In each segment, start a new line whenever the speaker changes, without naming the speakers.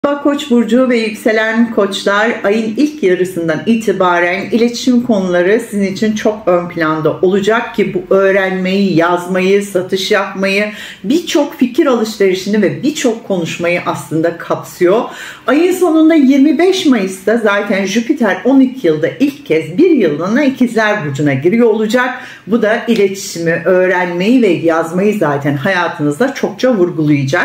Koç burcu ve yükselen koçlar, ayın ilk yarısından itibaren iletişim konuları sizin için çok ön planda olacak ki bu öğrenmeyi, yazmayı, satış yapmayı, birçok fikir alışverişini ve birçok konuşmayı aslında kapsıyor. Ayın sonunda 25 Mayıs'ta zaten Jüpiter 12 yılda ilk kez bir yıllığına İkizler Burcu'na giriyor olacak. Bu da iletişimi, öğrenmeyi ve yazmayı zaten hayatınızda çokça vurgulayacak.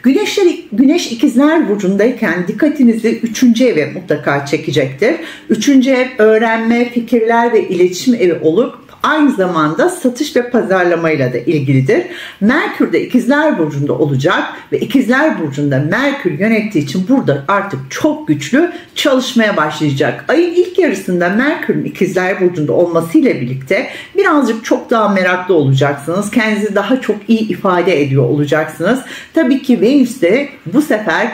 Güneş İkizler Burcu'ndayken dikkatinizi 3. eve mutlaka çekecektir. 3. ev öğrenme, fikirler ve iletişim evi olup aynı zamanda satış ve pazarlamayla da ilgilidir. Merkür de İkizler Burcu'nda olacak ve İkizler Burcu'nda Merkür yönettiği için burada artık çok güçlü çalışmaya başlayacak. Ayın ilk yarısında Merkür'ün İkizler Burcu'nda olmasıyla birlikte birazcık çok daha meraklı olacaksınız. Kendinizi daha çok iyi ifade ediyor olacaksınız. Tabii ki Venüs de bu sefer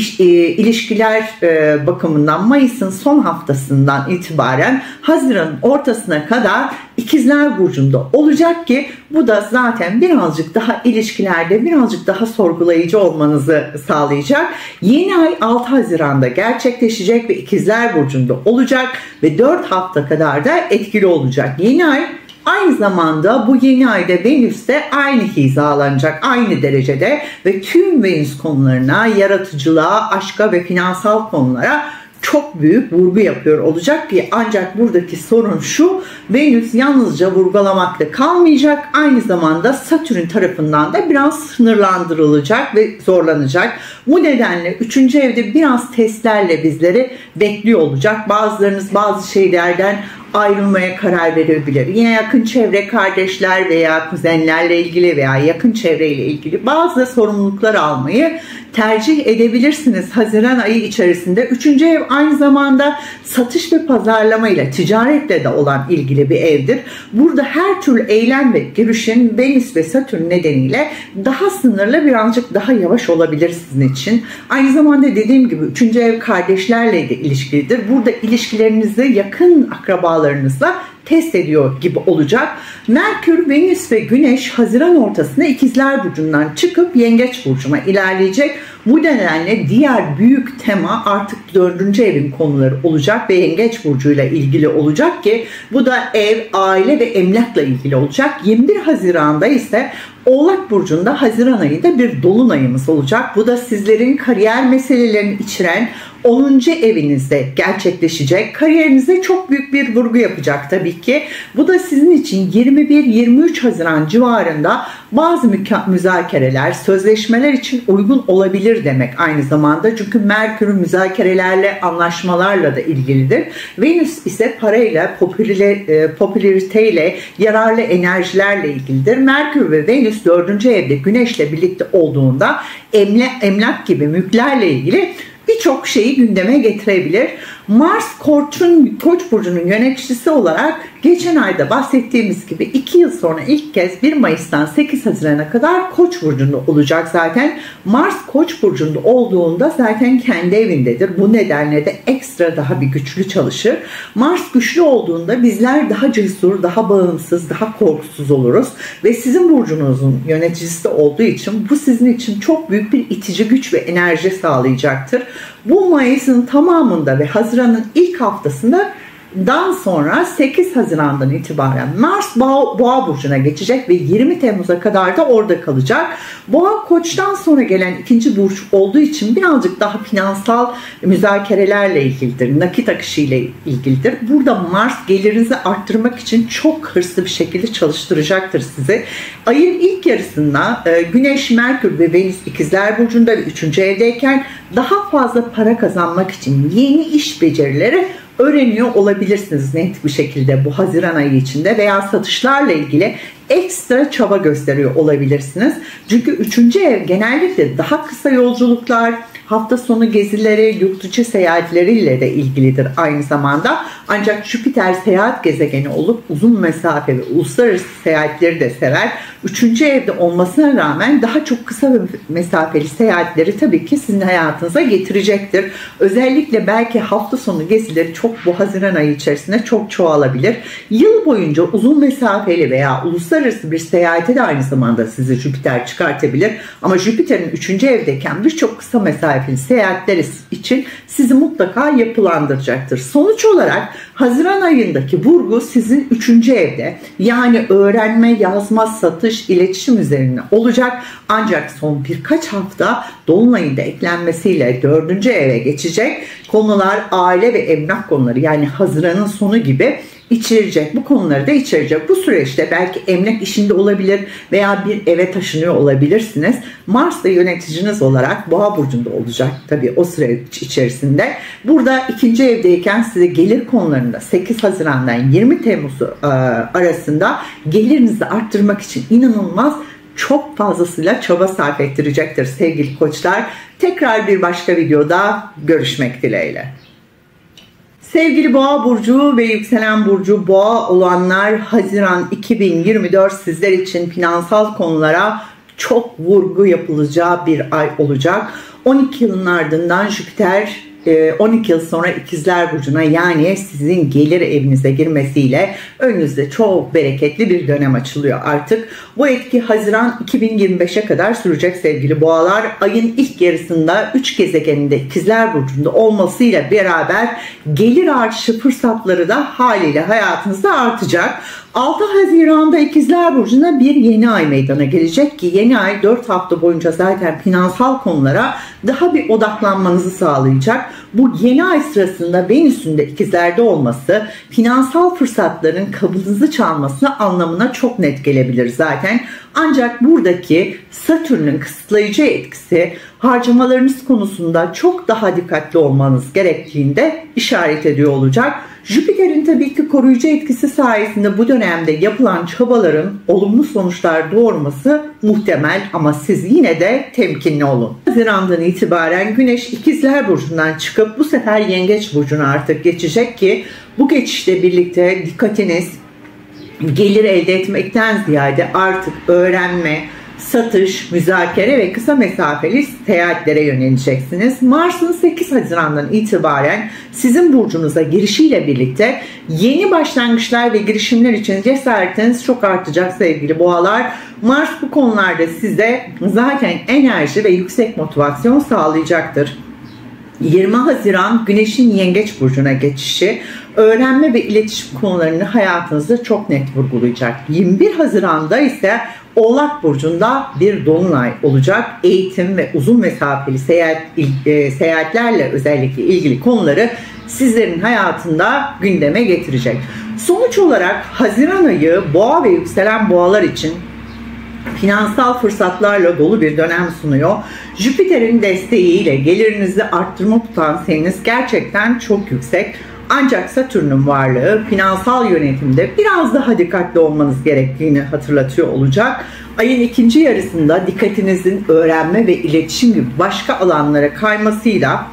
ilişkiler bakımından Mayıs'ın son haftasından itibaren Haziran'ın ortasına kadar İkizler Burcu'nda olacak ki bu da zaten birazcık daha ilişkilerde birazcık daha sorgulayıcı olmanızı sağlayacak. Yeni ay 6 Haziran'da gerçekleşecek ve İkizler Burcu'nda olacak ve 4 hafta kadar da etkili olacak. Yeni ay aynı zamanda bu yeni ayda Venüs de aynı hizalanacak, aynı derecede ve tüm Venüs konularına, yaratıcılığa, aşka ve finansal konulara çok büyük vurgu yapıyor olacak ki ancak buradaki sorun şu: Venüs yalnızca vurgulamakta kalmayacak, aynı zamanda Satürn tarafından da biraz sınırlandırılacak ve zorlanacak. Bu nedenle 3. evde biraz testlerle bizleri bekliyor olacak. Bazılarınız bazı şeylerden ayrılmaya karar verebilir. Yine yakın çevre, kardeşler veya kuzenlerle ilgili veya yakın çevreyle ilgili bazı sorumluluklar almayı tercih edebilirsiniz Haziran ayı içerisinde. 3. ev aynı zamanda satış ve pazarlama ile, ticaretle de olan ilgili bir evdir. Burada her türlü eylem ve girişim Venüs ve Satürn nedeniyle daha sınırlı, birazcık daha yavaş olabilir sizin için. Aynı zamanda dediğim gibi 3. ev kardeşlerle de ilişkilidir. Burada ilişkilerinizi yakın akrabalarınızla test ediyor gibi olacak. Merkür, Venüs ve Güneş Haziran ortasında İkizler Burcu'ndan çıkıp Yengeç Burcu'na ilerleyecek. Bu nedenle diğer büyük tema artık 4. evin konuları olacak ve Yengeç Burcu'yla ilgili olacak ki bu da ev, aile ve emlakla ilgili olacak. 21 Haziran'da ise Oğlak Burcu'nda Haziran ayında bir dolunayımız olacak. Bu da sizlerin kariyer meselelerini içeren 10. evinizde gerçekleşecek. Kariyerinize çok büyük bir vurgu yapacak tabii ki. Bu da sizin için 21-23 Haziran civarında bazı müzakereler, sözleşmeler için uygun olabilir demek aynı zamanda. Çünkü Merkür müzakerelerle, anlaşmalarla da ilgilidir. Venüs ise parayla, popülariteyle, yararlı enerjilerle ilgilidir. Merkür ve Venüs 4. evde Güneş'le birlikte olduğunda emlak gibi mülklerle ilgili birçok şeyi gündeme getirebilir. Mars Koç burcunun yöneticisi olarak geçen ayda bahsettiğimiz gibi 2 yıl sonra ilk kez 1 Mayıs'tan 8 Haziran'a kadar Koç burcunda olacak zaten. Mars Koç burcunda olduğunda zaten kendi evindedir. Bu nedenle de ekstra daha bir güçlü çalışır. Mars güçlü olduğunda bizler daha cesur, daha bağımsız, daha korkusuz oluruz ve sizin burcunuzun yöneticisi olduğu için bu sizin için çok büyük bir itici güç ve enerji sağlayacaktır. Bu Mayıs'ın tamamında ve Haziran'ın ilk haftasında sonra 8 Haziran'dan itibaren Mars Boğa burcuna geçecek ve 20 Temmuz'a kadar da orada kalacak. Boğa Koç'tan sonra gelen ikinci burç olduğu için birazcık daha finansal müzakerelerle ilgilidir, nakit akışı ile ilgilidir. Burada Mars gelirinizi arttırmak için çok hırslı bir şekilde çalıştıracaktır sizi. Ayın ilk yarısında Güneş, Merkür ve Venüs İkizler Burcu'nda ve 3. evdeyken daha fazla para kazanmak için yeni iş becerileri öğreniyor olabilirsiniz net bir şekilde bu Haziran ayı içinde veya satışlarla ilgili ekstra çaba gösteriyor olabilirsiniz. Çünkü 3. ev genellikle daha kısa yolculuklar, hafta sonu gezileri, yurt içi seyahatleriyle de ilgilidir aynı zamanda. Ancak Jüpiter seyahat gezegeni olup uzun mesafe ve uluslararası seyahatleri de sever. 3. evde olmasına rağmen daha çok kısa ve mesafeli seyahatleri tabii ki sizin hayatınıza getirecektir. Özellikle belki hafta sonu gezileri çok bu Haziran ayı içerisinde çok çoğalabilir. Yıl boyunca uzun mesafeli veya uluslararası bir seyahate de aynı zamanda sizi Jüpiter çıkartabilir. Ama Jüpiter'in 3. evdeyken birçok kısa mesafe mesafeli seyahatler için sizi mutlaka yapılandıracaktır. Sonuç olarak Haziran ayındaki vurgu sizin 3. evde, yani öğrenme, yazma, satış, iletişim üzerine olacak. Ancak son birkaç hafta dolunayın da eklenmesiyle 4. eve geçecek. Konular aile ve emlak konuları, yani Haziran'ın sonu gibi içerecek. Bu konuları da içerecek. Bu süreçte belki emlak işinde olabilir veya bir eve taşınıyor olabilirsiniz. Mars da yöneticiniz olarak Boğa burcunda olacak tabii o süreç içerisinde. Burada 2. evdeyken size gelir konularında 8 Haziran'dan 20 Temmuz arasında gelirinizi arttırmak için inanılmaz çok fazlasıyla çaba sarf ettirecektir sevgili koçlar. Tekrar bir başka videoda görüşmek dileğiyle. Sevgili Boğa burcu ve yükselen burcu Boğa olanlar, Haziran 2024 sizler için finansal konulara çok vurgu yapılacağı bir ay olacak. 12 yılın ardından Jüpiter 12 yıl sonra İkizler burcuna, yani sizin gelir evinize girmesiyle önünüzde çok bereketli bir dönem açılıyor artık. Bu etki Haziran 2025'e kadar sürecek sevgili boğalar. Ayın ilk yarısında 3 gezegeninde İkizler burcunda olmasıyla beraber gelir artışı fırsatları da haliyle hayatınızda artacak. 6 Haziran'da İkizler Burcu'na bir yeni ay meydana gelecek ki yeni ay 4 hafta boyunca zaten finansal konulara daha bir odaklanmanızı sağlayacak. Bu yeni ay sırasında Venüs'ün de İkizler'de olması finansal fırsatların kabınızı çalması anlamına çok net gelebilir zaten. Ancak buradaki Satürn'ün kısıtlayıcı etkisi harcamalarınız konusunda çok daha dikkatli olmanız gerektiğinde işaret ediyor olacak. Jüpiter'in tabii ki koruyucu etkisi sayesinde bu dönemde yapılan çabaların olumlu sonuçlar doğurması muhtemel, ama siz yine de temkinli olun. Haziran'dan itibaren Güneş İkizler Burcu'ndan çıkıp bu sefer Yengeç Burcu'na artık geçecek ki bu geçişle birlikte dikkatiniz gelir elde etmekten ziyade artık öğrenme, satış, müzakere ve kısa mesafeli seyahatlere yöneleceksiniz. Mars'ın 8 Haziran'dan itibaren sizin burcunuza girişiyle birlikte yeni başlangıçlar ve girişimler için cesaretiniz çok artacak sevgili boğalar. Mars bu konularda size zaten enerji ve yüksek motivasyon sağlayacaktır. 20 Haziran Güneş'in Yengeç Burcu'na geçişi öğrenme ve iletişim konularını hayatınızda çok net vurgulayacak. 21 Haziran'da ise Oğlak Burcu'nda bir dolunay olacak. Eğitim ve uzun mesafeli seyahatlerle özellikle ilgili konuları sizlerin hayatında gündeme getirecek. Sonuç olarak Haziran ayı Boğa ve yükselen boğalar için finansal fırsatlarla dolu bir dönem sunuyor. Jüpiter'in desteğiyle gelirinizi arttırma potansiyeliniz gerçekten çok yüksek. Ancak Satürn'ün varlığı finansal yönetimde biraz daha dikkatli olmanız gerektiğini hatırlatıyor olacak. Ayın ikinci yarısında dikkatinizin öğrenme ve iletişim gibi başka alanlara kaymasıyla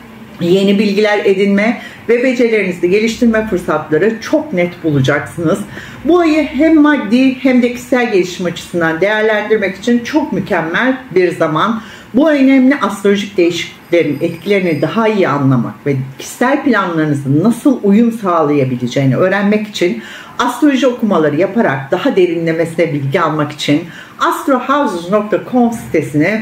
yeni bilgiler edinme ve becerilerinizi geliştirme fırsatları çok net bulacaksınız. Bu ayı hem maddi hem de kişisel gelişim açısından değerlendirmek için çok mükemmel bir zaman. Bu önemli astrolojik değişikliklerin etkilerini daha iyi anlamak ve kişisel planlarınızın nasıl uyum sağlayabileceğini öğrenmek için astroloji okumaları yaparak daha derinlemesine bilgi almak için astrohouses.com sitesini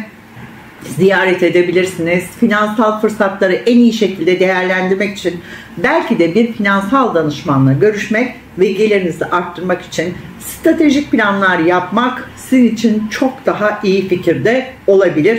ziyaret edebilirsiniz. Finansal fırsatları en iyi şekilde değerlendirmek için belki de bir finansal danışmanla görüşmek ve gelirinizi arttırmak için stratejik planlar yapmak sizin için çok daha iyi fikirde olabilir.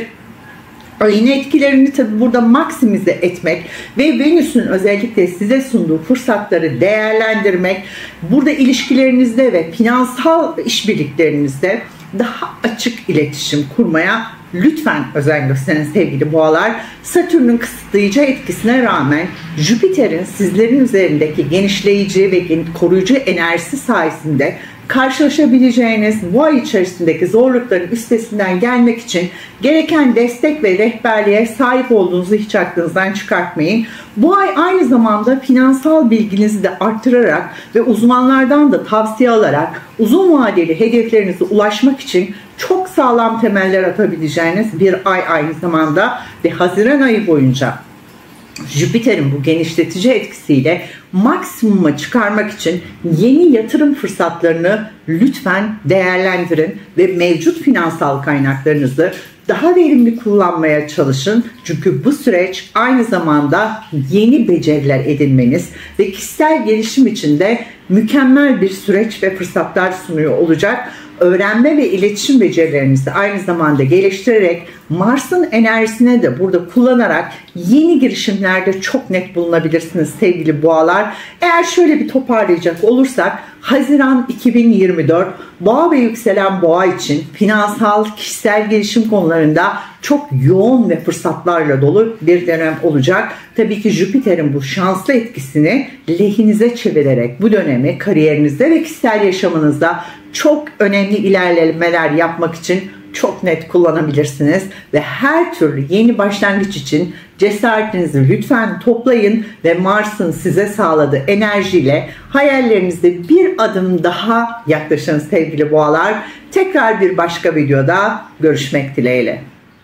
Ayın etkilerini tabi burada maksimize etmek ve Venüs'ün özellikle size sunduğu fırsatları değerlendirmek, burada ilişkilerinizde ve finansal işbirliklerinizde daha açık iletişim kurmaya lütfen özen gösterin sevgili boğalar. Satürn'ün kısıtlayıcı etkisine rağmen Jüpiter'in sizlerin üzerindeki genişleyici ve koruyucu enerjisi sayesinde karşılaşabileceğiniz bu ay içerisindeki zorlukların üstesinden gelmek için gereken destek ve rehberliğe sahip olduğunuzu hiç aklınızdan çıkartmayın. Bu ay aynı zamanda finansal bilginizi de arttırarak ve uzmanlardan da tavsiye alarak uzun vadeli hedeflerinize ulaşmak için çok sağlam temeller atabileceğiniz bir ay aynı zamanda ve Haziran ayı boyunca Jüpiter'in bu genişletici etkisiyle maksimuma çıkarmak için yeni yatırım fırsatlarını lütfen değerlendirin ve mevcut finansal kaynaklarınızı Daha verimli kullanmaya çalışın. Çünkü bu süreç aynı zamanda yeni beceriler edinmeniz ve kişisel gelişim için de mükemmel bir süreç ve fırsatlar sunuyor olacak. Öğrenme ve iletişim becerilerinizi aynı zamanda geliştirerek Mars'ın enerjisine de burada kullanarak yeni girişimlerde çok net bulunabilirsiniz sevgili boğalar. Eğer şöyle bir toparlayacak olursak Haziran 2024 boğa ve yükselen boğa için finansal, kişisel gelişim konularında çok yoğun ve fırsatlarla dolu bir dönem olacak. Tabii ki Jüpiter'in bu şanslı etkisini lehinize çevirerek bu dönemi kariyerinizde ve kişisel yaşamınızda çok önemli ilerlemeler yapmak için çok net kullanabilirsiniz ve her türlü yeni başlangıç için cesaretinizi lütfen toplayın ve Mars'ın size sağladığı enerjiyle hayallerinizde bir adım daha yaklaşın sevgili boğalar. Tekrar bir başka videoda görüşmek dileğiyle.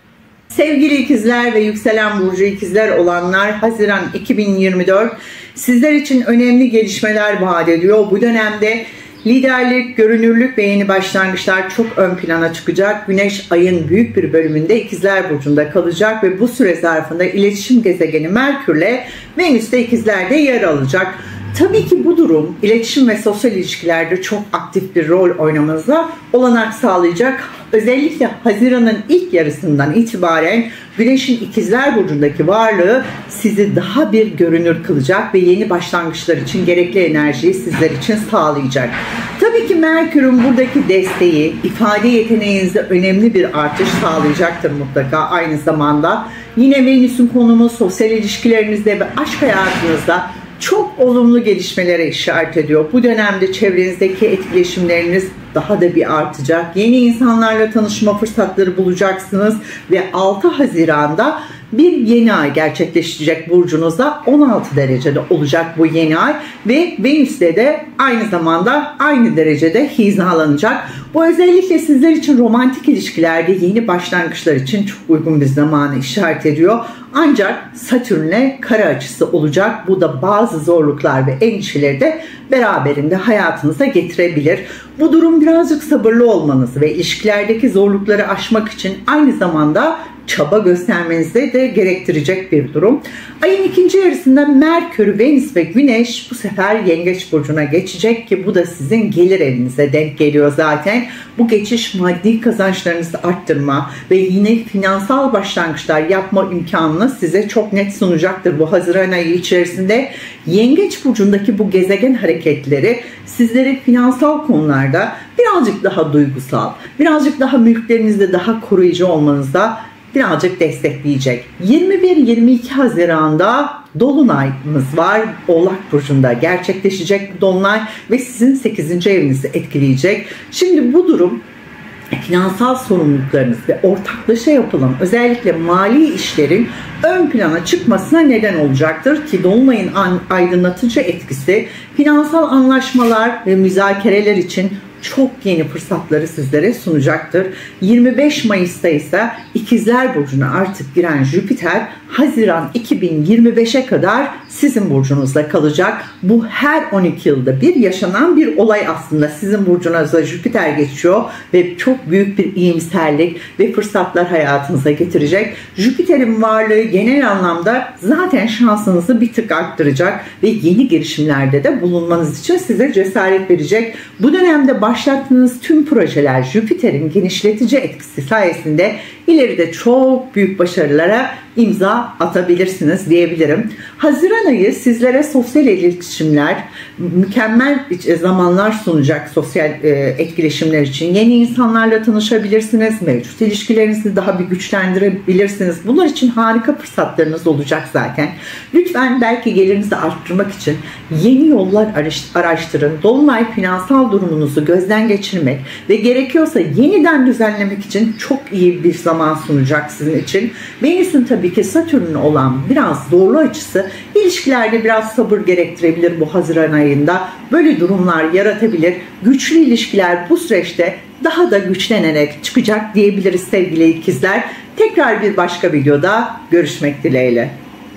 Sevgili ikizler ve yükselen burcu ikizler olanlar, Haziran 2024 sizler için önemli gelişmeler vaat ediyor. Bu dönemde liderlik, görünürlük ve yeni başlangıçlar çok ön plana çıkacak. Güneş ayın büyük bir bölümünde ikizler burcunda kalacak ve bu süre zarfında iletişim gezegeni Merkür'le Venüs de ikizlerde yer alacak. Tabii ki bu durum iletişim ve sosyal ilişkilerde çok aktif bir rol oynamanıza olanak sağlayacak. Özellikle Haziran'ın ilk yarısından itibaren Güneş'in ikizler burcundaki varlığı sizi daha bir görünür kılacak ve yeni başlangıçlar için gerekli enerjiyi sizler için sağlayacak. Tabii ki Merkür'ün buradaki desteği ifade yeteneğinizde önemli bir artış sağlayacaktır mutlaka aynı zamanda. Yine Venüs'ün konumu sosyal ilişkilerinizde ve aşk hayatınızda çok olumlu gelişmelere işaret ediyor. Bu dönemde çevrenizdeki etkileşimleriniz daha da bir artacak. Yeni insanlarla tanışma fırsatları bulacaksınız ve 6 Haziran'da bir yeni ay gerçekleşecek burcunuzda. 16 derecede olacak bu yeni ay ve Venüs'te de aynı zamanda aynı derecede hizalanacak. Bu özellikle sizler için romantik ilişkilerde yeni başlangıçlar için çok uygun bir zamanı işaret ediyor. Ancak Satürn'le kare açısı olacak. Bu da bazı zorluklar ve endişeleri de beraberinde hayatınıza getirebilir. Bu durum birazcık sabırlı olmanızı ve ilişkilerdeki zorlukları aşmak için aynı zamanda çaba göstermenizi de gerektirecek bir durum. Ayın ikinci yarısında Merkür, Venüs ve Güneş bu sefer Yengeç burcuna geçecek ki bu da sizin gelir evinize denk geliyor zaten. Bu geçiş maddi kazançlarınızı arttırma ve yine finansal başlangıçlar yapma imkanını size çok net sunacaktır bu Haziran ayı içerisinde. Yengeç burcundaki bu gezegen hareketleri sizleri finansal konularda birazcık daha duygusal, birazcık daha mülklerinizde daha koruyucu olmanızda birazcık destekleyecek. 21-22 Haziran'da Dolunay'ımız var. Oğlak Burcu'nda gerçekleşecek bu Dolunay ve sizin 8. evinizi etkileyecek. Şimdi bu durum finansal sorumluluklarınız ve ortaklaşa yapılan özellikle mali işlerin ön plana çıkmasına neden olacaktır ki Dolunay'ın aydınlatıcı etkisi finansal anlaşmalar ve müzakereler için çok yeni fırsatları sizlere sunacaktır. 25 Mayıs'ta ise İkizler Burcu'na artık giren Jüpiter Haziran 2025'e kadar sizin burcunuzda kalacak. Bu her 12 yılda bir yaşanan bir olay aslında. Sizin burcunuza Jüpiter geçiyor ve çok büyük bir iyimserlik ve fırsatlar hayatınıza getirecek. Jüpiter'in varlığı genel anlamda zaten şansınızı bir tık arttıracak ve yeni girişimlerde de bulunmanız için size cesaret verecek. Bu dönemde başlattığınız tüm projeler Jüpiter'in genişletici etkisi sayesinde ileride çok büyük başarılara imza atabilirsiniz diyebilirim. Haziran ayı sizlere sosyal iletişimler, mükemmel zamanlar sunacak sosyal etkileşimler için. Yeni insanlarla tanışabilirsiniz, mevcut ilişkilerinizi daha bir güçlendirebilirsiniz. Bunlar için harika fırsatlarınız olacak zaten. Lütfen belki gelirinizi arttırmak için yeni yollar araştırın. Dolunay finansal durumunuzu gözden geçirmek ve gerekiyorsa yeniden düzenlemek için çok iyi bir zaman sunacak sizin için. Venüs'ün tabii ki Satürn'ün olan biraz zorlu açısı ilişkilerde biraz sabır gerektirebilir bu Haziran ayında. Böyle durumlar yaratabilir. Güçlü ilişkiler bu süreçte daha da güçlenerek çıkacak diyebiliriz sevgili ikizler. Tekrar bir başka videoda görüşmek dileğiyle.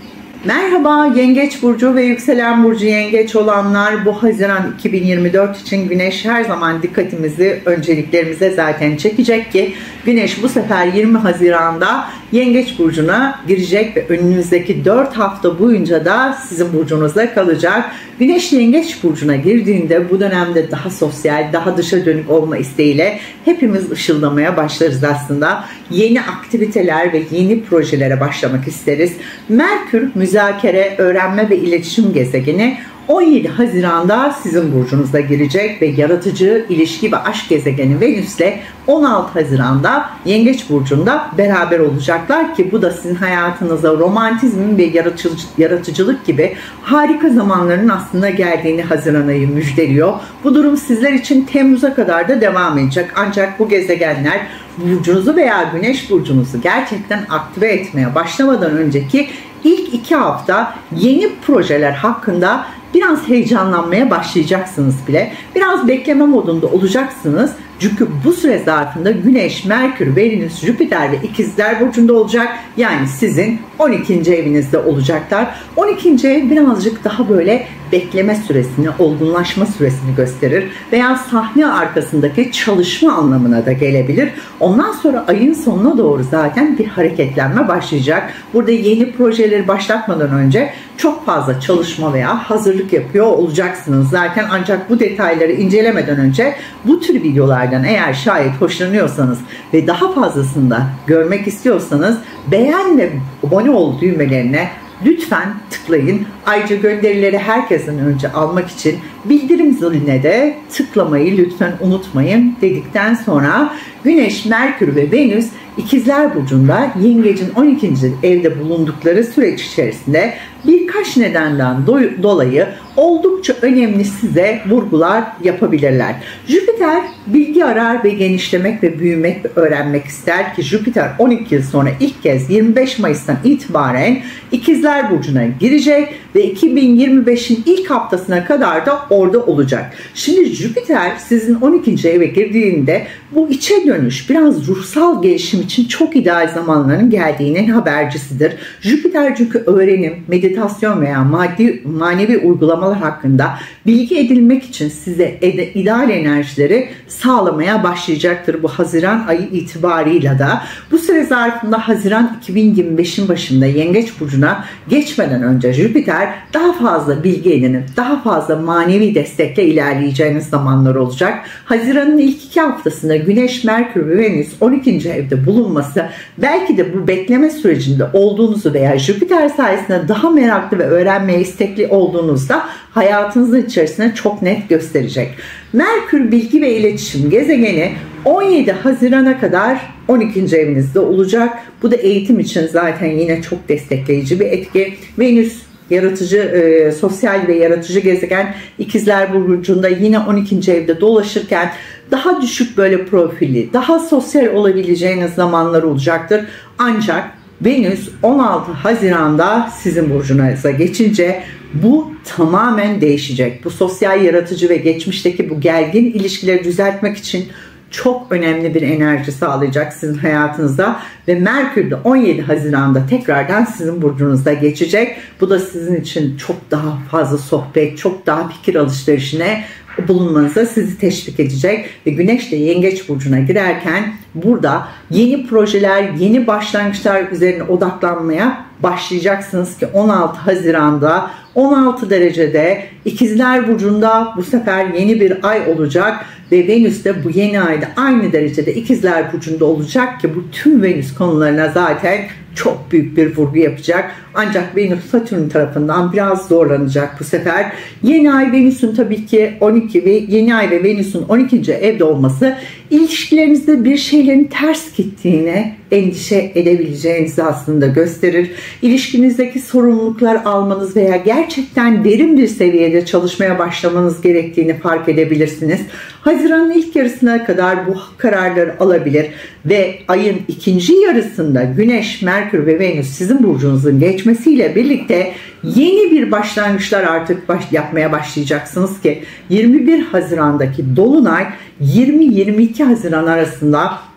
Merhaba Yengeç Burcu ve Yükselen Burcu Yengeç olanlar, bu Haziran 2024 için Güneş her zaman dikkatimizi önceliklerimize zaten çekecek ki Güneş bu sefer 20 Haziran'da Yengeç Burcu'na girecek ve önümüzdeki 4 hafta boyunca da sizin burcunuzda kalacak. Güneş Yengeç Burcu'na girdiğinde bu dönemde daha sosyal, daha dışa dönük olma isteğiyle hepimiz ışıldamaya başlarız aslında. Yeni aktiviteler ve yeni projelere başlamak isteriz. Merkür, müzakere, öğrenme ve iletişim gezegeni 17 Haziran'da sizin burcunuzda girecek ve yaratıcı, ilişki ve aşk gezegeni Venüs ile 16 Haziran'da Yengeç Burcu'nda beraber olacaklar ki bu da sizin hayatınıza romantizm ve yaratıcılık gibi harika zamanların aslında geldiğini Haziran ayı müjdeliyor. Bu durum sizler için Temmuz'a kadar da devam edecek. Ancak bu gezegenler burcunuzu veya Güneş burcunuzu gerçekten aktive etmeye başlamadan önceki ilk 2 hafta yeni projeler hakkında biraz heyecanlanmaya başlayacaksınız bile. Biraz bekleme modunda olacaksınız. Çünkü bu süre zarfında Güneş, Merkür, Venüs, Jüpiter ve İkizler Burcu'nda olacak. Yani sizin 12. evinizde olacaklar. 12. ev birazcık daha böyle bekleme süresini, olgunlaşma süresini gösterir. Veya sahne arkasındaki çalışma anlamına da gelebilir. Ondan sonra ayın sonuna doğru zaten bir hareketlenme başlayacak. Burada yeni projeleri başlatmadan önce çok fazla çalışma veya hazırlık yapıyor olacaksınız zaten. Ancak bu detayları incelemeden önce bu tür videolardan eğer şayet hoşlanıyorsanız ve daha fazlasını da görmek istiyorsanız beğen ve abone ol düğmelerine lütfen tıklayın. Ayrıca gönderileri herkesten önce almak için bildirim ziline de tıklamayı lütfen unutmayın dedikten sonra Güneş, Merkür ve Venüs İkizler Burcu'nda Yengecin 12. evde bulundukları süreç içerisinde birkaç nedenden dolayı oldukça önemli size vurgular yapabilirler. Jüpiter bilgi arar ve genişlemek ve büyümek ve öğrenmek ister ki Jüpiter 12 yıl sonra ilk kez 25 Mayıs'tan itibaren İkizler Burcu'na girecek ve 2025'in ilk haftasına kadar da orada olacak. Şimdi Jüpiter sizin 12. eve girdiğinde bu içe dönüş, biraz ruhsal gelişim için çok ideal zamanların geldiğinin habercisidir. Jüpiter çünkü öğrenim, meditasyon veya manevi uygulamalar hakkında bilgi edinmek için size ideal enerjileri sağlamaya başlayacaktır bu Haziran ayı itibarıyla da. Bu süre zarfında Haziran 2025'in başında Yengeç Burcu'na geçmeden önce Jüpiter daha fazla bilgi edinip daha fazla manevi destekle ilerleyeceğiniz zamanlar olacak. Haziran'ın ilk 2 haftasında Güneş, Merkür ve Venüs 12. evde bulunması belki de bu bekleme sürecinde olduğunuzu veya Jüpiter sayesinde daha meraklı ve öğrenmeye istekli olduğunuzda hayatınızın içerisine çok net gösterecek. Merkür bilgi ve iletişim gezegeni 17 Haziran'a kadar 12. evinizde olacak. Bu da eğitim için zaten yine çok destekleyici bir etki. Venüs yaratıcı, sosyal ve yaratıcı gezegen İkizler Burcu'nda yine 12. evde dolaşırken daha düşük böyle profili, daha sosyal olabileceğiniz zamanlar olacaktır. Ancak Venüs 16 Haziran'da sizin burcunuza geçince bu tamamen değişecek. Bu sosyal, yaratıcı ve geçmişteki bu gergin ilişkileri düzeltmek için çok önemli bir enerji sağlayacak sizin hayatınızda ve Merkür de 17 Haziran'da tekrardan sizin burcunuzda geçecek. Bu da sizin için çok daha fazla sohbet, çok daha fikir alışverişine bulunmanıza sizi teşvik edecek ve Güneş de Yengeç Burcu'na girerken burada yeni projeler, yeni başlangıçlar üzerine odaklanmaya başlayacaksınız ki 16 Haziran'da 16 derecede İkizler Burcu'nda bu sefer yeni bir ay olacak ve Venüs de bu yeni ayda aynı derecede İkizler Burcu'nda olacak ki bu tüm Venüs konularına zaten çok büyük bir vurgu yapacak. Ancak Venüs Satürn tarafından biraz zorlanacak bu sefer. Yeni ay Venüs'ün tabii ki 12 ve yeni ay ve Venüs'ün 12. evde olması ilişkilerinizde bir şeylerin ters gittiğine endişe edebileceğinizi aslında gösterir. İlişkinizdeki sorumluluklar almanız veya gerçekten derin bir seviyede çalışmaya başlamanız gerektiğini fark edebilirsiniz. Haziran'ın ilk yarısına kadar bu kararları alabilir ve ayın ikinci yarısında Güneş, Merkür ve Venüs sizin burcunuzun geçmesiyle birlikte yeni bir başlangıçlar artık yapmaya başlayacaksınız ki 21 Haziran'daki Dolunay 20-22 Haziran arasında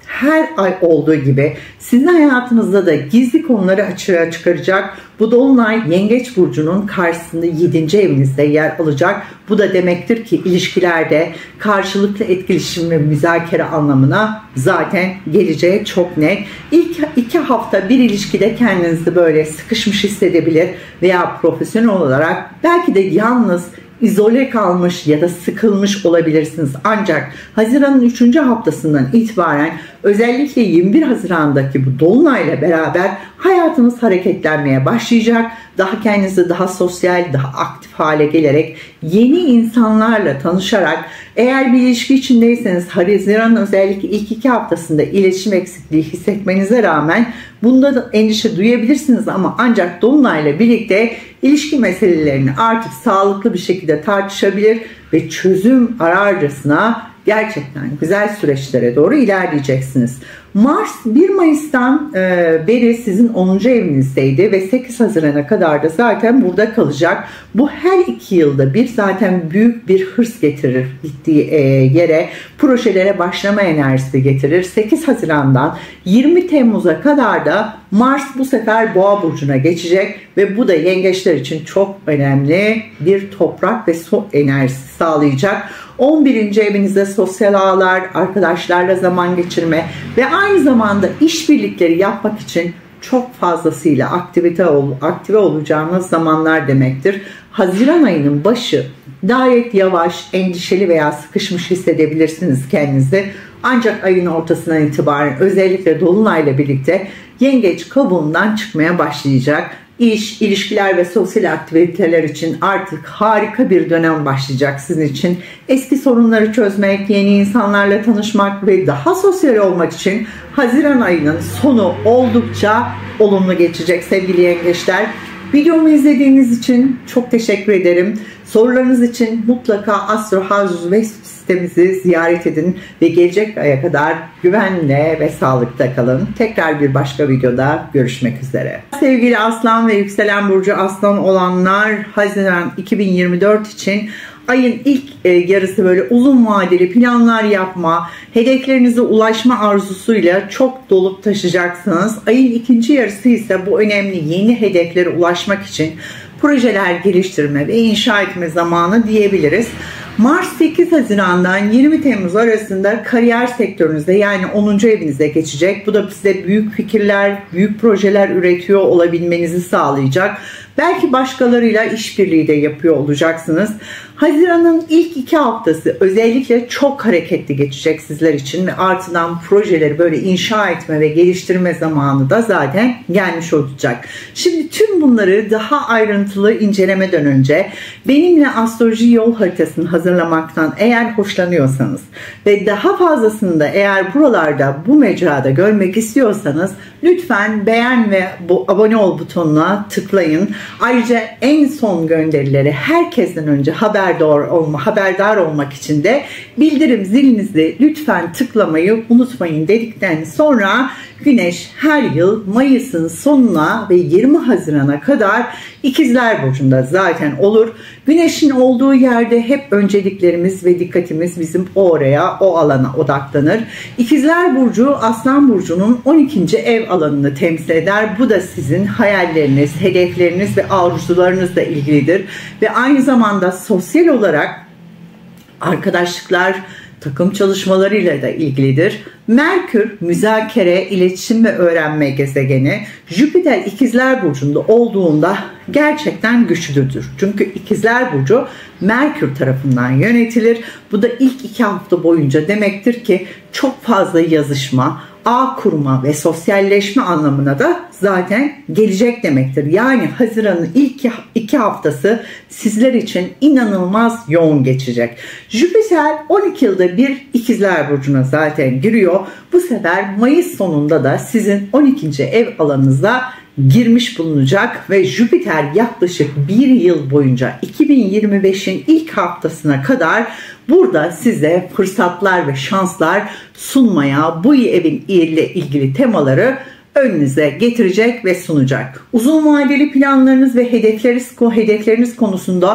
her ay olduğu gibi sizin hayatınızda da gizli konuları açığa çıkaracak. Bu dolunay Yengeç burcunun karşısında 7. evinizde yer alacak. Bu da demektir ki ilişkilerde karşılıklı etkileşim ve müzakere anlamına zaten geleceği çok net. İlk 2 hafta bir ilişkide kendinizi böyle sıkışmış hissedebilir veya profesyonel olarak belki de yalnız, izole kalmış ya da sıkılmış olabilirsiniz. Ancak Haziran'ın 3. haftasından itibaren özellikle 21 Haziran'daki bu dolunayla beraber hayatınız hareketlenmeye başlayacak. Daha kendinizi daha sosyal, daha aktif hale gelerek yeni insanlarla tanışarak, eğer bir ilişki içindeyseniz Haziran'ın özellikle ilk 2 haftasında iletişim eksikliği hissetmenize rağmen bunda da endişe duyabilirsiniz ama ancak dolunayla birlikte ilişki meselelerini artık sağlıklı bir şekilde tartışabilir ve çözüm ararcasına gerçekten güzel süreçlere doğru ilerleyeceksiniz. Mars 1 Mayıs'tan beri sizin 10. evinizdeydi ve 8 Haziran'a kadar da zaten burada kalacak. Bu her 2 yılda bir zaten büyük bir hırs getirir gittiği yere, projelere başlama enerjisi getirir. 8 Haziran'dan 20 Temmuz'a kadar da Mars bu sefer Boğa burcuna geçecek ve bu da yengeçler için çok önemli bir toprak ve su enerjisi sağlayacak. 11. evinizde sosyal ağlar, arkadaşlarla zaman geçirme ve aynı zamanda işbirlikleri yapmak için çok fazlasıyla aktive olacağınız zamanlar demektir. Haziran ayının başı gayet yavaş, endişeli veya sıkışmış hissedebilirsiniz kendinizi. Ancak ayın ortasından itibaren özellikle dolunayla birlikte yengeç kabuğundan çıkmaya başlayacak. İş, ilişkiler ve sosyal aktiviteler için artık harika bir dönem başlayacak sizin için. Eski sorunları çözmek, yeni insanlarla tanışmak ve daha sosyal olmak için Haziran ayının sonu oldukça olumlu geçecek sevgili yengeçler. Videomu izlediğiniz için çok teşekkür ederim. Sorularınız için mutlaka Astro House web sitemizi ziyaret edin ve gelecek aya kadar güvenle ve sağlıkta kalın. Tekrar bir başka videoda görüşmek üzere. Sevgili Aslan ve yükselen burcu Aslan olanlar, Haziran 2024 için ayın ilk yarısı böyle uzun vadeli planlar yapma, hedeflerinize ulaşma arzusuyla çok dolup taşıyacaksınız. Ayın ikinci yarısı ise bu önemli yeni hedeflere ulaşmak için projeler geliştirme ve inşa etme zamanı diyebiliriz. Mars 8 Haziran'dan 20 Temmuz arasında kariyer sektörünüzde yani 10. evinize geçecek. Bu da size büyük fikirler, büyük projeler üretiyor olabilmenizi sağlayacak. Belki başkalarıyla işbirliği de yapıyor olacaksınız. Haziran'ın ilk 2 haftası özellikle çok hareketli geçecek sizler için ve ardından projeleri böyle inşa etme ve geliştirme zamanı da zaten gelmiş olacak. Şimdi tüm bunları daha ayrıntılı incelemeden önce benimle astroloji yol haritasını hazırlamaktan eğer hoşlanıyorsanız ve daha fazlasını da eğer buralarda bu mecrada görmek istiyorsanız lütfen beğen ve bu abone ol butonuna tıklayın. Ayrıca en son gönderileri herkesten önce haberdar olmak için de bildirim zilinizi lütfen tıklamayı unutmayın dedikten sonra Güneş her yıl Mayıs'ın sonuna ve 20 Haziran'a kadar İkizler Burcu'nda zaten olur. Güneşin olduğu yerde hep önceliklerimiz ve dikkatimiz bizim o alana odaklanır. İkizler Burcu Aslan Burcu'nun 12. ev alanını temsil eder. Bu da sizin hayalleriniz, hedefleriniz ve arzularınızla ilgilidir. Ve aynı zamanda sosyal olarak arkadaşlıklar, takım çalışmalarıyla da ilgilidir. Merkür müzakere, iletişim ve öğrenme gezegeni. Jüpiter İkizler Burcu'nda olduğunda gerçekten güçlüdür. Çünkü İkizler Burcu Merkür tarafından yönetilir. Bu da ilk 2 hafta boyunca demektir ki çok fazla yazışma, ağ kurma ve sosyalleşme anlamına da zaten gelecek demektir. Yani Haziran'ın ilk 2 haftası sizler için inanılmaz yoğun geçecek. Jüpiter 12 yılda bir İkizler Burcu'na zaten giriyor. Bu sefer Mayıs sonunda da sizin 12. ev alanınıza girmiş bulunacak ve Jüpiter yaklaşık 1 yıl boyunca 2025'in ilk haftasına kadar burada size fırsatlar ve şanslar sunmaya, bu evin ile ilgili temaları önünüze getirecek ve sunacak. Uzun vadeli planlarınız ve hedefleriniz konusunda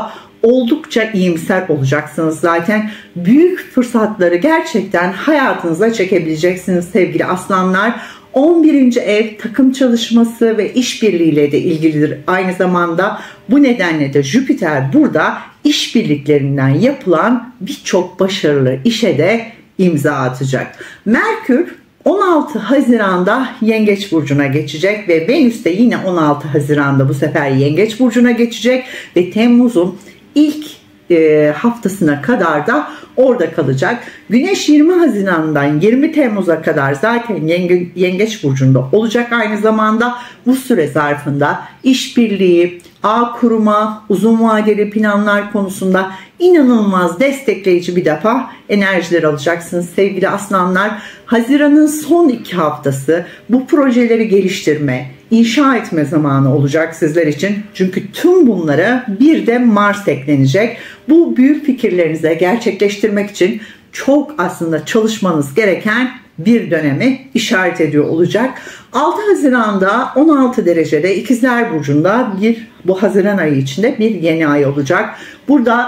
oldukça iyimser olacaksınız zaten. Büyük fırsatları gerçekten hayatınıza çekebileceksiniz sevgili aslanlar. 11. ev takım çalışması ve işbirliğiyle de ilgilidir. Aynı zamanda bu nedenle de Jüpiter burada işbirliklerinden yapılan birçok başarılı işe de imza atacak. Merkür 16 Haziran'da Yengeç Burcu'na geçecek ve Venüs de yine 16 Haziran'da bu sefer Yengeç Burcu'na geçecek ve Temmuz'un ilk haftasına kadar da orada kalacak. Güneş 20 Haziran'dan 20 Temmuz'a kadar zaten Yengeç Burcu'nda olacak. Aynı zamanda bu süre zarfında işbirliği, ağ kurma, uzun vadeli planlar konusunda inanılmaz destekleyici bir defa enerjiler alacaksınız sevgili aslanlar. Haziran'ın son 2 haftası bu projeleri geliştirme, inşa etme zamanı olacak sizler için. Çünkü tüm bunlara bir de Mars eklenecek. Bu büyük fikirlerinizi gerçekleştirmek için çok aslında çalışmanız gereken bir dönemi işaret ediyor olacak. 6 Haziran'da 16 derecede İkizler Burcu'nda bu Haziran ayı içinde bir yeni ay olacak. Burada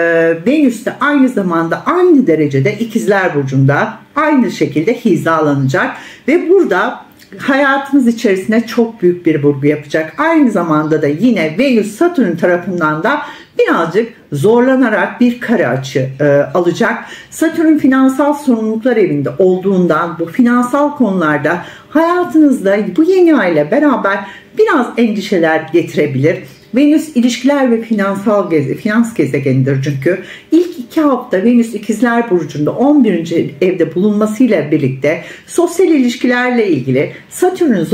Venüs de aynı zamanda aynı derecede İkizler Burcu'nda aynı şekilde hizalanacak ve burada hayatımız içerisinde çok büyük bir vurgu yapacak. Aynı zamanda da yine Venüs Satürn tarafından da birazcık zorlanarak bir kare açı alacak. Satürn finansal sorumluluklar evinde olduğundan bu finansal konularda hayatınızda bu yeni ay ile beraber biraz endişeler getirebilir. Venüs ilişkiler ve finans gezegenidir çünkü. İlk 2 hafta Venüs İkizler Burcu'nda 11. evde bulunmasıyla birlikte sosyal ilişkilerle ilgili Satürn'ün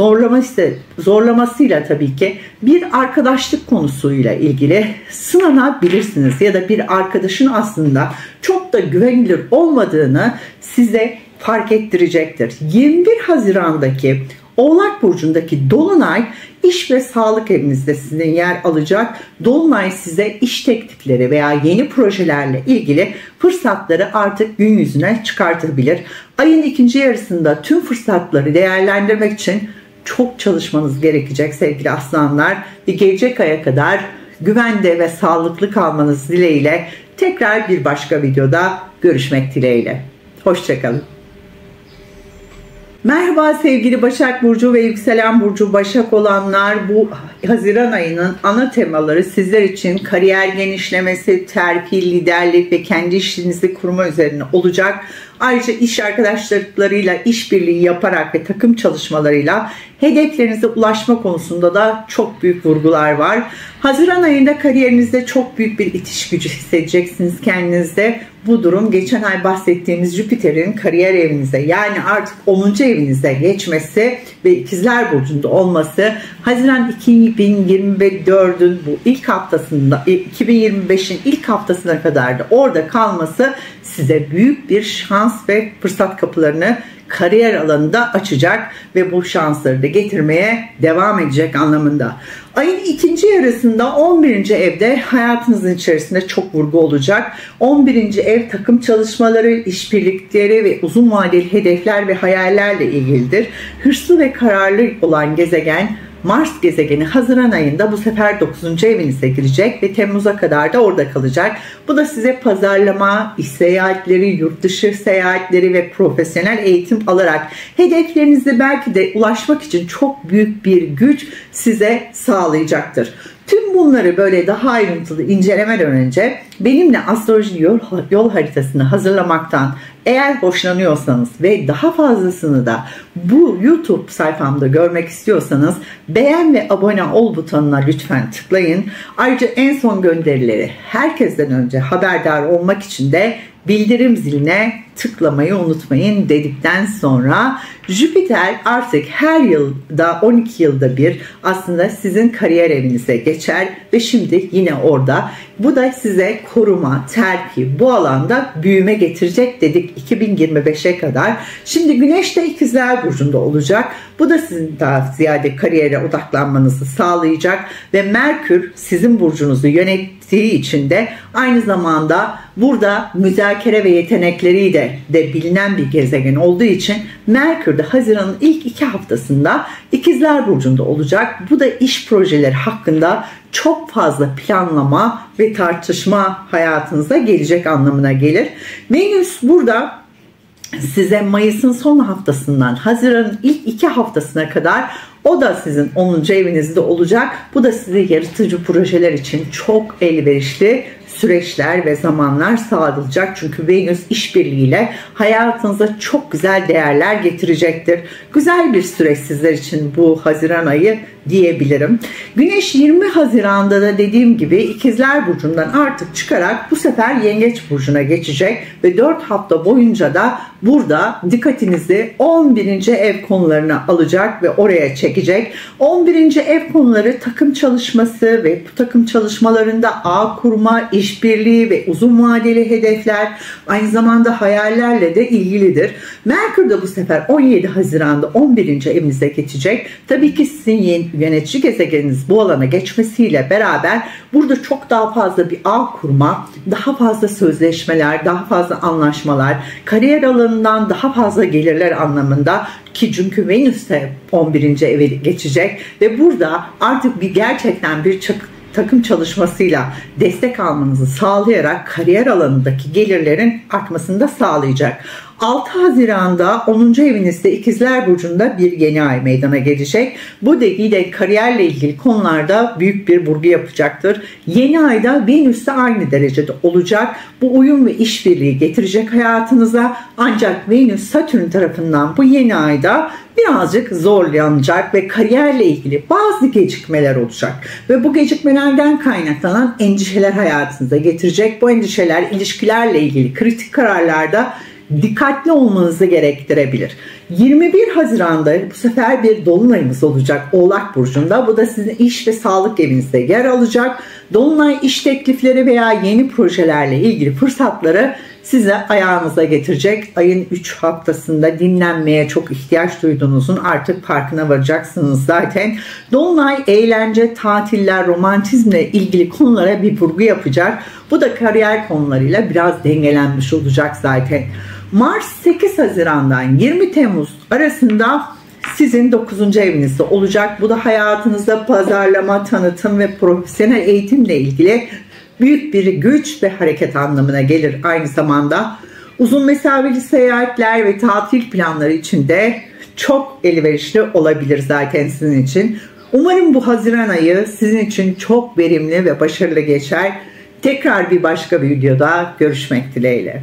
zorlamasıyla tabii ki bir arkadaşlık konusuyla ilgili sınanabilirsiniz ya da bir arkadaşın aslında çok da güvenilir olmadığını size fark ettirecektir. 21 Haziran'daki Oğlak Burcu'ndaki Dolunay iş ve sağlık evinizde sizin yer alacak. Dolunay size iş teklifleri veya yeni projelerle ilgili fırsatları artık gün yüzüne çıkartabilir. Ayın ikinci yarısında tüm fırsatları değerlendirmek için çok çalışmanız gerekecek sevgili aslanlar. Ve gelecek aya kadar güvende ve sağlıklı kalmanız dileğiyle tekrar bir başka videoda görüşmek dileğiyle. Hoşçakalın. Merhaba sevgili Başak Burcu ve Yükselen Burcu Başak olanlar, bu Haziran ayının ana temaları sizler için kariyer genişlemesi, terfi, liderlik ve kendi işinizi kurma üzerine olacak. Ayrıca iş arkadaşlarıyla işbirliği yaparak ve takım çalışmalarıyla hedeflerinize ulaşma konusunda da çok büyük vurgular var. Haziran ayında kariyerinizde çok büyük bir itiş gücü hissedeceksiniz kendinizde. Bu durum geçen ay bahsettiğimiz Jüpiter'in kariyer evinize, yani artık 10. evinize geçmesi ve İkizler Burcu'nda olması Haziran 2024'ün bu ilk haftasında, 2025'in ilk haftasına kadar da orada kalması size büyük bir şans ve fırsat kapılarını kariyer alanında açacak ve bu şansları da getirmeye devam edecek anlamında. Ayın ikinci yarısında 11. evde hayatınızın içerisinde çok vurgu olacak. 11. ev takım çalışmaları, işbirlikleri ve uzun vadeli hedefler ve hayallerle ilgilidir. Hırslı ve kararlı olan gezegen Mars gezegeni Haziran ayında bu sefer 9. evinize girecek ve Temmuz'a kadar da orada kalacak. Bu da size pazarlama, iş seyahatleri, yurt dışı seyahatleri ve profesyonel eğitim alarak hedeflerinize belki de ulaşmak için çok büyük bir güç size sağlayacaktır. Tüm bunları böyle daha ayrıntılı incelemeden önce benimle astroloji yol haritasını hazırlamaktan eğer hoşlanıyorsanız ve daha fazlasını da bu YouTube sayfamda görmek istiyorsanız beğen ve abone ol butonuna lütfen tıklayın. Ayrıca en son gönderileri herkesten önce haberdar olmak için de bildirim ziline tıklamayı unutmayın dedikten sonra Jüpiter artık her yılda 12 yılda bir aslında sizin kariyer evinize geçer ve şimdi yine orada. Bu da size koruma, terfi, bu alanda büyüme getirecek dedik 2025'e kadar. Şimdi Güneş de İkizler Burcu'nda olacak. Bu da sizin daha ziyade kariyere odaklanmanızı sağlayacak ve Merkür sizin burcunuzu yönettiği için de aynı zamanda Burada müzakere ve yetenekleriyle de bilinen bir gezegen olduğu için Merkür de Haziran'ın ilk 2 haftasında İkizler Burcu'nda olacak. Bu da iş projeleri hakkında çok fazla planlama ve tartışma hayatınıza gelecek anlamına gelir. Venüs burada size Mayıs'ın son haftasından Haziran'ın ilk 2 haftasına kadar o da sizin 10. evinizde olacak. Bu da size yaratıcı projeler için çok elverişli süreçler ve zamanlar sağlayacak. Çünkü Venüs işbirliğiyle hayatınıza çok güzel değerler getirecektir. Güzel bir süreç sizler için bu Haziran ayı diyebilirim. Güneş 20 Haziran'da da dediğim gibi İkizler Burcu'ndan artık çıkarak bu sefer Yengeç Burcu'na geçecek ve 4 hafta boyunca da burada dikkatinizi 11. ev konularına alacak ve oraya çekecek. 11. ev konuları takım çalışması ve bu takım çalışmalarında ağ kurma, işbirliği ve uzun vadeli hedefler, aynı zamanda hayallerle de ilgilidir. Merkür de bu sefer 17 Haziran'da 11. evinize geçecek. Tabii ki sizin yönetici gezegeniniz bu alana geçmesiyle beraber burada çok daha fazla bir ağ kurma, daha fazla sözleşmeler, daha fazla anlaşmalar, kariyer alanından daha fazla gelirler anlamında ki çünkü Venüs de 11. eve geçecek ve burada artık gerçekten bir takım çalışmasıyla destek almanızı sağlayarak kariyer alanındaki gelirlerin artmasını da sağlayacak. 6 Haziran'da 10. evinizde İkizler Burcu'nda bir yeni ay meydana gelecek. Bu da yine kariyerle ilgili konularda büyük bir vurgu yapacaktır. Yeni ayda Venüs de aynı derecede olacak. Bu uyum ve işbirliği getirecek hayatınıza. Ancak Venüs Satürn tarafından bu yeni ayda birazcık zorlanacak ve kariyerle ilgili bazı gecikmeler olacak. Ve bu gecikmelerden kaynaklanan endişeler hayatınıza getirecek. Bu endişeler ilişkilerle ilgili kritik kararlarda dikkatli olmanızı gerektirebilir. 21 Haziran'da bu sefer bir dolunayımız olacak Oğlak Burcu'nda. Bu da sizin iş ve sağlık evinizde yer alacak. Dolunay iş teklifleri veya yeni projelerle ilgili fırsatları size ayağınıza getirecek. Ayın 3 haftasında dinlenmeye çok ihtiyaç duyduğunuzun artık farkına varacaksınız zaten. Dolunay eğlence, tatiller, romantizmle ilgili konulara bir vurgu yapacak. Bu da kariyer konularıyla biraz dengelenmiş olacak zaten. Mars 8 Haziran'dan 20 Temmuz arasında sizin 9. evinizde olacak. Bu da hayatınızda pazarlama, tanıtım ve profesyonel eğitimle ilgili büyük bir güç ve hareket anlamına gelir. Aynı zamanda uzun mesafeli seyahatler ve tatil planları için de çok elverişli olabilir zaten sizin için. Umarım bu Haziran ayı sizin için çok verimli ve başarılı geçer. Tekrar bir başka bir videoda görüşmek dileğiyle.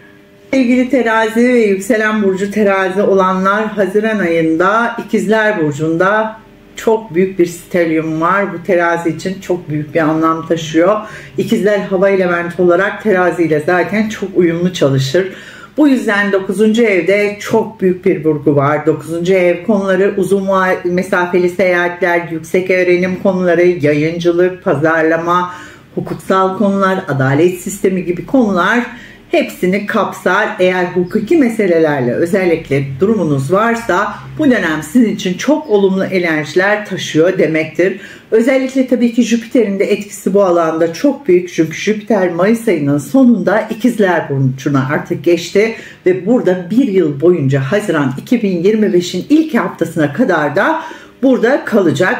Sevgili terazi ve yükselen burcu terazi olanlar, Haziran ayında İkizler Burcu'nda çok büyük bir stelyum var. Bu terazi için çok büyük bir anlam taşıyor. İkizler hava elementi olarak terazi ile zaten çok uyumlu çalışır. Bu yüzden 9. evde çok büyük bir vurgu var. 9. ev konuları uzun mesafeli seyahatler, yüksek öğrenim konuları, yayıncılık, pazarlama, hukuksal konular, adalet sistemi gibi konular hepsini kapsar. Eğer hukuki meselelerle özellikle durumunuz varsa bu dönem sizin için çok olumlu enerjiler taşıyor demektir. Özellikle tabii ki Jüpiter'in de etkisi bu alanda çok büyük. Çünkü Jüpiter Mayıs ayının sonunda İkizler Burcu'na artık geçti ve burada bir yıl boyunca Haziran 2025'in ilk haftasına kadar da burada kalacak.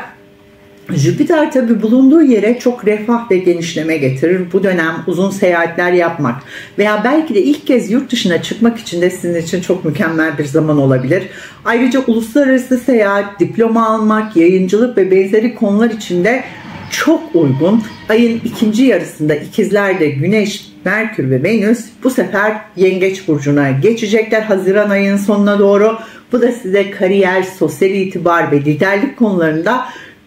Jüpiter tabi bulunduğu yere çok refah ve genişleme getirir. Bu dönem uzun seyahatler yapmak veya belki de ilk kez yurt dışına çıkmak için de sizin için çok mükemmel bir zaman olabilir. Ayrıca uluslararası seyahat, diploma almak, yayıncılık ve benzeri konular için de çok uygun. Ayın ikinci yarısında İkizler'de Güneş, Merkür ve Venüs bu sefer Yengeç Burcu'na geçecekler Haziran ayının sonuna doğru. Bu da size kariyer, sosyal itibar ve liderlik konularında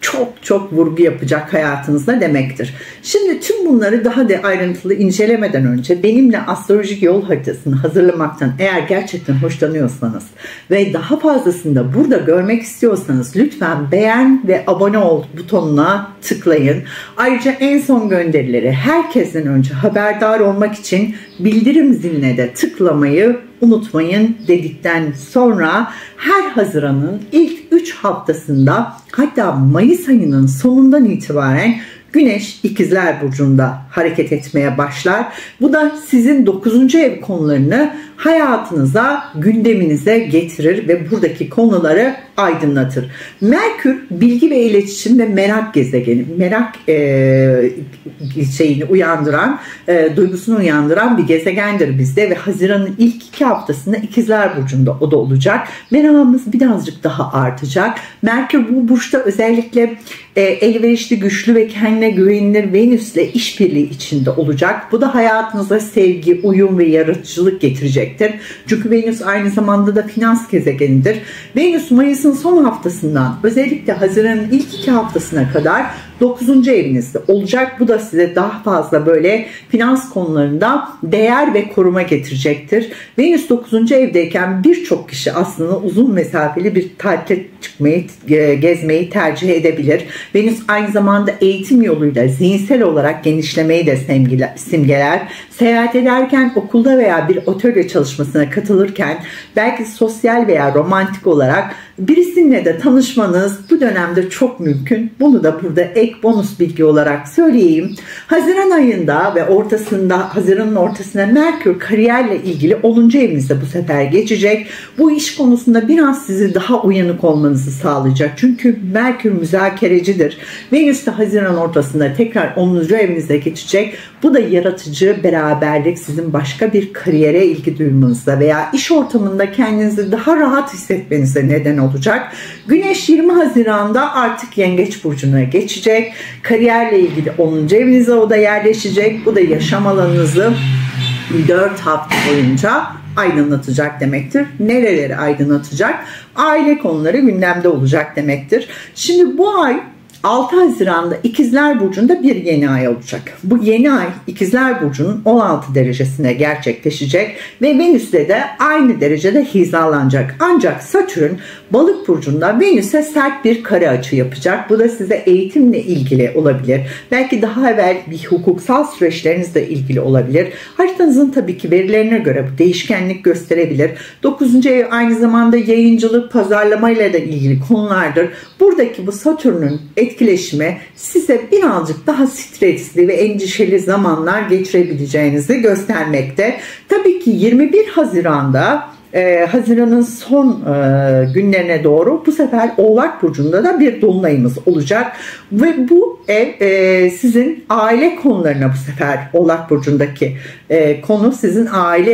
çok vurgu yapacak hayatınızda demektir. Şimdi tüm bunları daha da ayrıntılı incelemeden önce benimle astrolojik yol haritasını hazırlamaktan eğer gerçekten hoşlanıyorsanız ve daha fazlasını da burada görmek istiyorsanız lütfen beğen ve abone ol butonuna tıklayın. Ayrıca en son gönderileri herkesten önce haberdar olmak için bildirim ziline de tıklamayı unutmayın dedikten sonra her Haziran'ın ilk 3 haftasında hatta Mayıs ayının sonundan itibaren Güneş İkizler Burcu'nda hareket etmeye başlar. Bu da sizin 9. ev konularını hayatınıza, gündeminize getirir ve buradaki konuları aydınlatır. Merkür bilgi ve iletişim ve merak gezegeni. Merak şeyini uyandıran, duygusunu uyandıran bir gezegendir bizde ve Haziran'ın ilk 2 haftasında İkizler Burcu'nda o da olacak. Merakımız birazcık daha artacak. Merkür bu burçta özellikle elverişli, güçlü ve kendine güvenilir Venüs'le işbirliği içinde olacak. Bu da hayatınıza sevgi, uyum ve yaratıcılık getirecektir. Çünkü Venüs aynı zamanda da finans gezegenidir. Venüs Mayıs'ın son haftasından özellikle Haziran'ın ilk 2 haftasına kadar 9. evinizde olacak. Bu da size daha fazla böyle finans konularında değer ve koruma getirecektir. Venüs 9. evdeyken birçok kişi aslında uzun mesafeli bir tatile çıkmayı, gezmeyi tercih edebilir. Venüs aynı zamanda eğitim yoluyla zihinsel olarak genişlemeyi de simgeler. Seyahat ederken, okulda veya bir atölye çalışmasına katılırken, belki sosyal veya romantik olarak birisiyle de tanışmanız bu dönemde çok mümkün. Bunu da burada ek bonus bilgi olarak söyleyeyim. Haziran ayında ve Haziran'ın ortasında Merkür kariyerle ilgili 10. evinizde bu sefer geçecek. Bu iş konusunda biraz sizi daha uyanık olmanızı sağlayacak. Çünkü Merkür müzakerecidir. Venüs de Haziran ortasında tekrar 10. evinize geçecek. Bu da yaratıcı beraberlik, sizin başka bir kariyere ilgi duymanızda veya iş ortamında kendinizi daha rahat hissetmenize neden olacak. Güneş 20 Haziran'da artık Yengeç Burcu'na geçecek. Kariyerle ilgili 10. evinize o da yerleşecek. Bu da yaşam alanınızı 4 hafta boyunca aydınlatacak demektir. Nereleri aydınlatacak? Aile konuları gündemde olacak demektir. Şimdi bu ay 6 Haziran'da İkizler Burcu'nda bir yeni ay olacak. Bu yeni ay İkizler Burcu'nun 16 derecesine gerçekleşecek ve Venüs'le de aynı derecede hizalanacak. Ancak Satürn Balık Burcu'nda Venüs'e sert bir kare açı yapacak. Bu da size eğitimle ilgili olabilir. Belki daha evvel bir hukuksal süreçlerinizle ilgili olabilir. Haritanızın tabii ki verilerine göre bu değişkenlik gösterebilir. 9. ev aynı zamanda yayıncılık, pazarlamayla da ilgili konulardır. Buradaki bu Satürn'ün etkileşimi size birazcık daha stresli ve endişeli zamanlar geçirebileceğinizi göstermekte. Tabii ki 21 Haziran'da Haziran'ın son günlerine doğru bu sefer Oğlak Burcu'nda da bir dolunayımız olacak ve bu ev sizin aile konularına, bu sefer Oğlak Burcu'ndaki konu sizin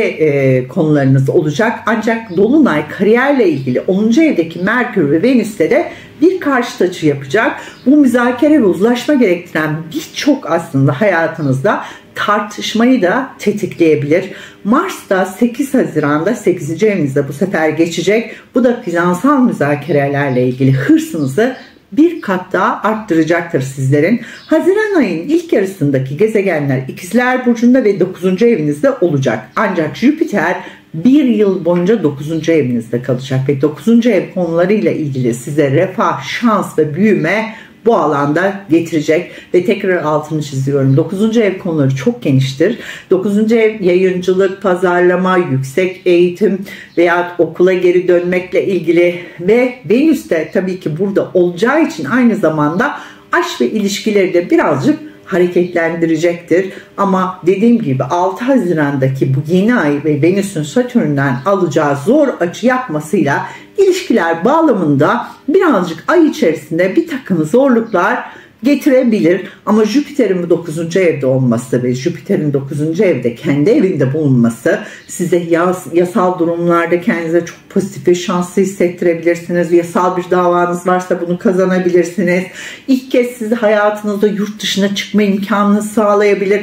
aile konularınız olacak. Ancak dolunay kariyerle ilgili 10. evdeki Merkür ve Venüs'te de bir karşıt açı yapacak. Bu müzakere ve uzlaşma gerektiren birçok aslında hayatınızda tartışmayı da tetikleyebilir. Mars da 8 Haziran'da 8. evinizde bu sefer geçecek. Bu da finansal müzakerelerle ilgili hırsınızı bir kat daha arttıracaktır sizlerin. Haziran ayının ilk yarısındaki gezegenler İkizler Burcu'nda ve 9. evinizde olacak. Ancak Jüpiter bir yıl boyunca 9. evinizde kalacak ve 9. ev konularıyla ilgili size refah, şans ve büyüme bu alanda getirecek ve tekrar altını çiziyorum. 9. ev konuları çok geniştir. 9. ev yayıncılık, pazarlama, yüksek eğitim veya okula geri dönmekle ilgili ve Venüs de tabii ki burada olacağı için aynı zamanda aşk ve ilişkileri de birazcık hareketlendirecektir. Ama dediğim gibi 6 Haziran'daki bu yeni ay ve Venüs'ün Satürn'den alacağı zor açı yapmasıyla ilişkiler bağlamında birazcık ay içerisinde bir takım zorluklar getirebilir. Ama Jüpiter'in bu 9. evde olması ve Jüpiter'in 9. evde kendi evinde bulunması size yasal durumlarda kendinize çok pozitif ve şanslı hissettirebilirsiniz. Yasal bir davanız varsa bunu kazanabilirsiniz. İlk kez sizi hayatınızda yurt dışına çıkma imkanını sağlayabilir.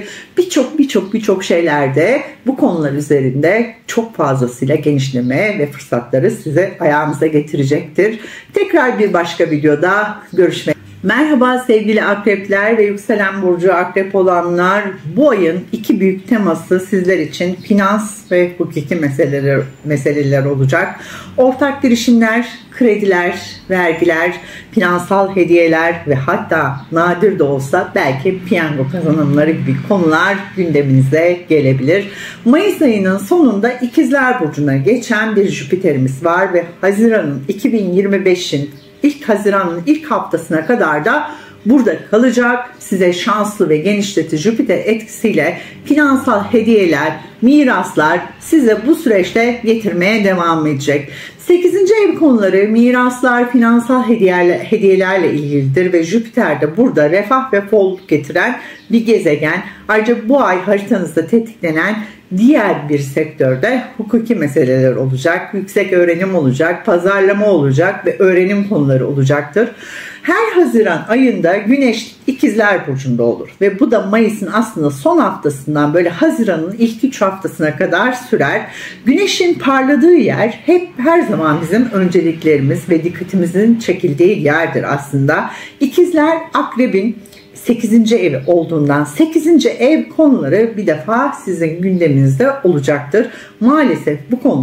Birçok şeylerde bu konular üzerinde çok fazlasıyla genişleme ve fırsatları size ayağınıza getirecektir. Tekrar bir başka videoda görüşmek. Merhaba sevgili akrepler ve yükselen burcu akrep olanlar. Bu ayın iki büyük teması sizler için finans ve hukuki meseleler olacak. Ortak girişimler, krediler, vergiler, finansal hediyeler ve hatta nadir de olsa belki piyango kazanımları gibi konular gündeminize gelebilir. Mayıs ayının sonunda İkizler Burcu'na geçen bir Jüpiter'imiz var ve Haziran'ın 2025'in Haziran'ın ilk haftasına kadar da burada kalacak. Size şanslı ve genişletici Jüpiter etkisiyle finansal hediyeler, miraslar size bu süreçte getirmeye devam edecek. 8. ev konuları miraslar, finansal hediyelerle ilgilidir ve Jüpiter de burada refah ve bolluk getiren bir gezegen. Ayrıca bu ay haritanızda tetiklenen diğer bir sektörde hukuki meseleler olacak, yüksek öğrenim olacak, pazarlama olacak ve öğrenim konuları olacaktır. Her Haziran ayında Güneş İkizler Burcu'nda olur ve bu da Mayıs'ın aslında son haftasından böyle Haziran'ın ilk 3 haftasına kadar sürer. Güneşin parladığı yer hep her zaman bizim önceliklerimiz ve dikkatimizin çekildiği yerdir aslında. İkizler Akrebin 8. evi olduğundan 8. ev konuları bir defa sizin gündeminizde olacaktır. Maalesef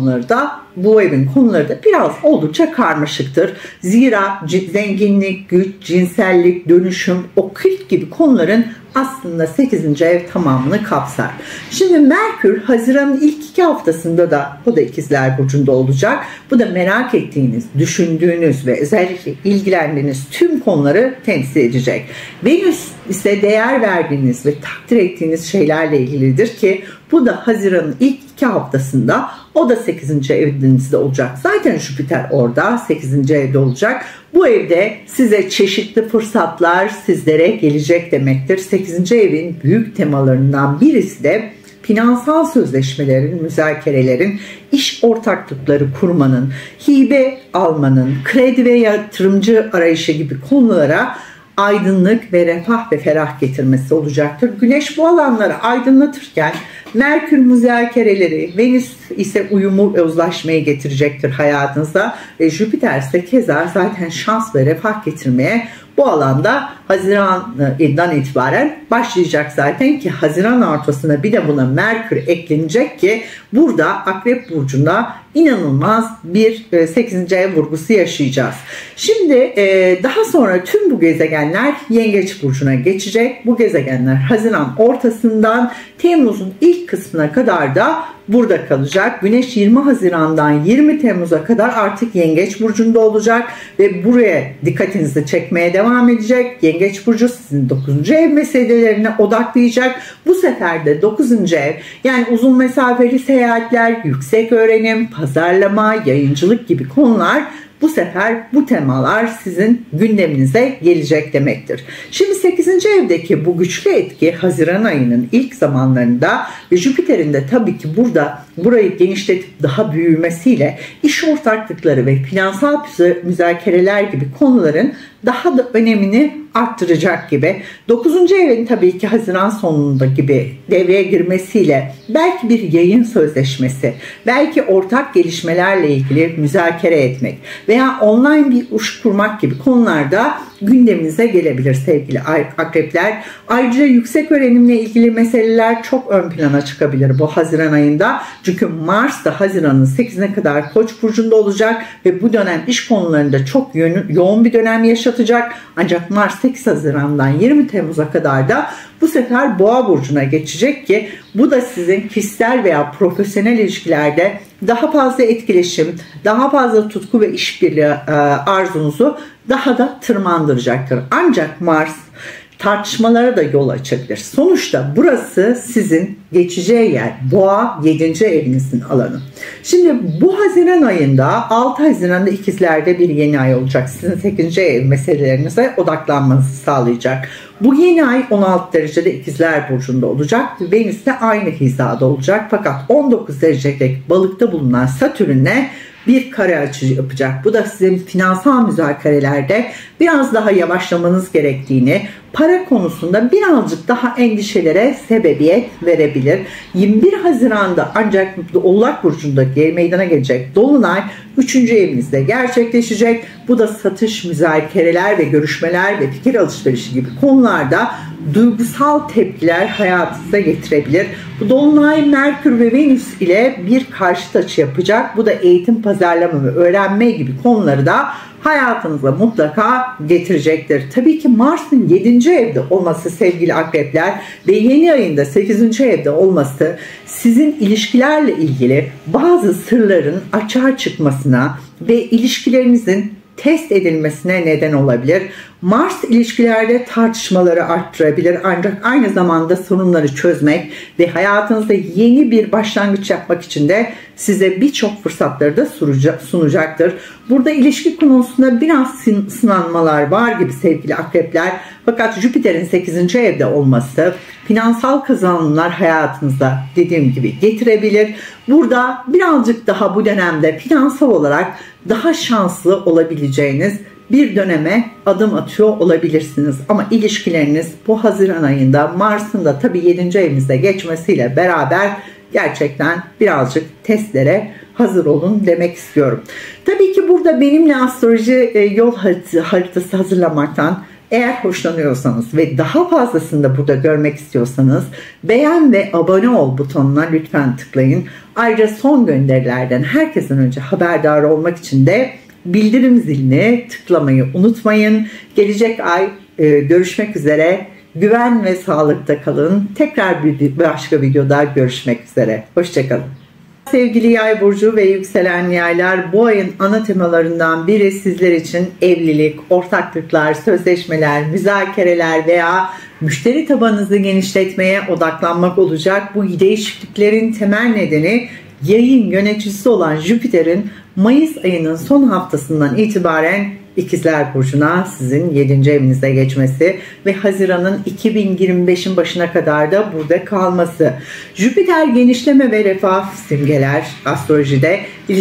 bu evin konuları da biraz oldukça karmaşıktır. Zira zenginlik, güç, cinsellik, dönüşüm, okült gibi konuların aslında 8. ev tamamını kapsar. Şimdi Merkür Haziran'ın ilk 2 haftasında da bu da İkizler Burcu'nda olacak. Bu da merak ettiğiniz, düşündüğünüz ve özellikle ilgilendiğiniz tüm konuları temsil edecek. Venüs ise değer verdiğiniz ve takdir ettiğiniz şeylerle ilgilidir ki bu da Haziran'ın ilk 2 haftasında o da 8. evinizde olacak. Zaten Jüpiter orada 8. evde olacak. Bu evde size çeşitli fırsatlar sizlere gelecek demektir. 8. evin büyük temalarından birisi de finansal sözleşmelerin, müzakerelerin, iş ortaklıkları kurmanın, hibe almanın, kredi ve yatırımcı arayışı gibi konulara aydınlık ve refah ve ferah getirmesi olacaktır. Güneş bu alanları aydınlatırken Merkür müzakereleri, Venüs ise uyumu ve uzlaşmayı getirecektir hayatınızda ve Jüpiter ise keza zaten şans ve refah getirmeye bu alanda Haziran'dan itibaren başlayacak zaten ki Haziran ortasına bir de buna Merkür eklenecek ki burada Akrep Burcu'nda inanılmaz bir 8. ev vurgusu yaşayacağız. Şimdi daha sonra tüm bu gezegenler Yengeç Burcu'na geçecek. Bu gezegenler Haziran ortasından Temmuz'un ilk kısmına kadar da burada kalacak. Güneş 20 Haziran'dan 20 Temmuz'a kadar artık Yengeç Burcu'nda olacak ve buraya dikkatinizi çekmeye devam edecek. Yengeç Burcu sizin 9. ev meselelerine odaklayacak. Bu sefer de 9. ev yani uzun mesafeli seyahatler, yüksek öğrenim, pazarlama, yayıncılık gibi konular bu sefer bu temalar sizin gündeminize gelecek demektir. Şimdi 8. evdeki bu güçlü etki Haziran ayının ilk zamanlarında ve Jüpiter'in de tabii ki burada burayı genişletip daha büyümesiyle iş ortaklıkları ve finansal müzakereler gibi konuların daha da önemini arttıracak gibi. 9. evin tabii ki Haziran sonunda gibi devreye girmesiyle belki bir yayın sözleşmesi, belki ortak gelişmelerle ilgili müzakere etmek veya online bir iş kurmak gibi konularda gündeminize gelebilir sevgili akrepler. Ayrıca yüksek öğrenimle ilgili meseleler çok ön plana çıkabilir bu Haziran ayında. Çünkü Mars da Haziran'ın 8'ine kadar Koç burcunda olacak ve bu dönem iş konularında çok yoğun bir dönem yaşatacak. Ancak Mars 8 Haziran'dan 20 Temmuz'a kadar da bu sefer Boğa burcuna geçecek ki bu da sizin kişisel veya profesyonel ilişkilerde daha fazla etkileşim, daha fazla tutku ve işbirliği arzunuzu daha da tırmandıracaktır. Ancak Mars tartışmalara da yol açabilir. Sonuçta burası sizin geçeceği yer. Boğa 7. evinizin alanı. Şimdi bu Haziran ayında 6 Haziran'da ikizlerde bir yeni ay olacak. Sizin 8. ev meselelerinize odaklanmanızı sağlayacak. Bu yeni ay 16 derecede ikizler burcunda olacak. Venüs de aynı hizada olacak. Fakat 19 derecede balıkta bulunan Satürn'le bir kare açı yapacak. Bu da sizin finansal müzakerelerde biraz daha yavaşlamanız gerektiğini, para konusunda birazcık daha endişelere sebebiyet verebilir. 21 Haziran'da ancak Oğlak Burcu'nda meydana gelecek Dolunay 3. evinizde gerçekleşecek. Bu da satış, müzakereler ve görüşmeler ve fikir alışverişi gibi konularda duygusal tepkiler hayatınıza getirebilir. Bu Dolunay Merkür ve Venüs ile bir karşıt açı yapacak. Bu da eğitim, pazarlama ve öğrenme gibi konuları da hayatınıza mutlaka getirecektir. Tabii ki Mars'ın 7. evde olması sevgili akrepler ve yeni ayında 8. evde olması sizin ilişkilerle ilgili bazı sırların açığa çıkmasına ve ilişkilerinizin test edilmesine neden olabilir. Mars ilişkilerde tartışmaları arttırabilir, ancak aynı zamanda sorunları çözmek ve hayatınızda yeni bir başlangıç yapmak için de size birçok fırsatları da sunacaktır. Burada ilişki konusunda biraz sınanmalar var gibi sevgili akrepler. Fakat Jüpiter'in 8. evde olması finansal kazanımlar hayatınızda dediğim gibi getirebilir. Burada birazcık daha bu dönemde finansal olarak daha şanslı olabileceğiniz bir döneme adım atıyor olabilirsiniz. Ama ilişkileriniz bu Haziran ayında Mars'ın da tabii 7. evinizde geçmesiyle beraber gerçekten birazcık testlere hazır olun demek istiyorum. Tabii ki burada benimle astroloji yol haritası hazırlamaktan eğer hoşlanıyorsanız ve daha fazlasını da burada görmek istiyorsanız beğen ve abone ol butonuna lütfen tıklayın. Ayrıca son gönderilerden herkesten önce haberdar olmak için de bildirim zilini tıklamayı unutmayın. Gelecek ay görüşmek üzere. Güven ve sağlıkta kalın. Tekrar bir başka videoda görüşmek üzere. Hoşçakalın. Sevgili Yay burcu ve yükselen yaylar, bu ayın ana temalarından biri sizler için evlilik, ortaklıklar, sözleşmeler, müzakereler veya müşteri tabanınızı genişletmeye odaklanmak olacak. Bu değişikliklerin temel nedeni yayın yöneticisi olan Jüpiter'in Mayıs ayının son haftasından itibaren İkizler Burcu'na, sizin 7. evinize geçmesi ve Haziran'ın 2025'in başına kadar da burada kalması. Jüpiter genişleme ve refah simgeler astrolojide.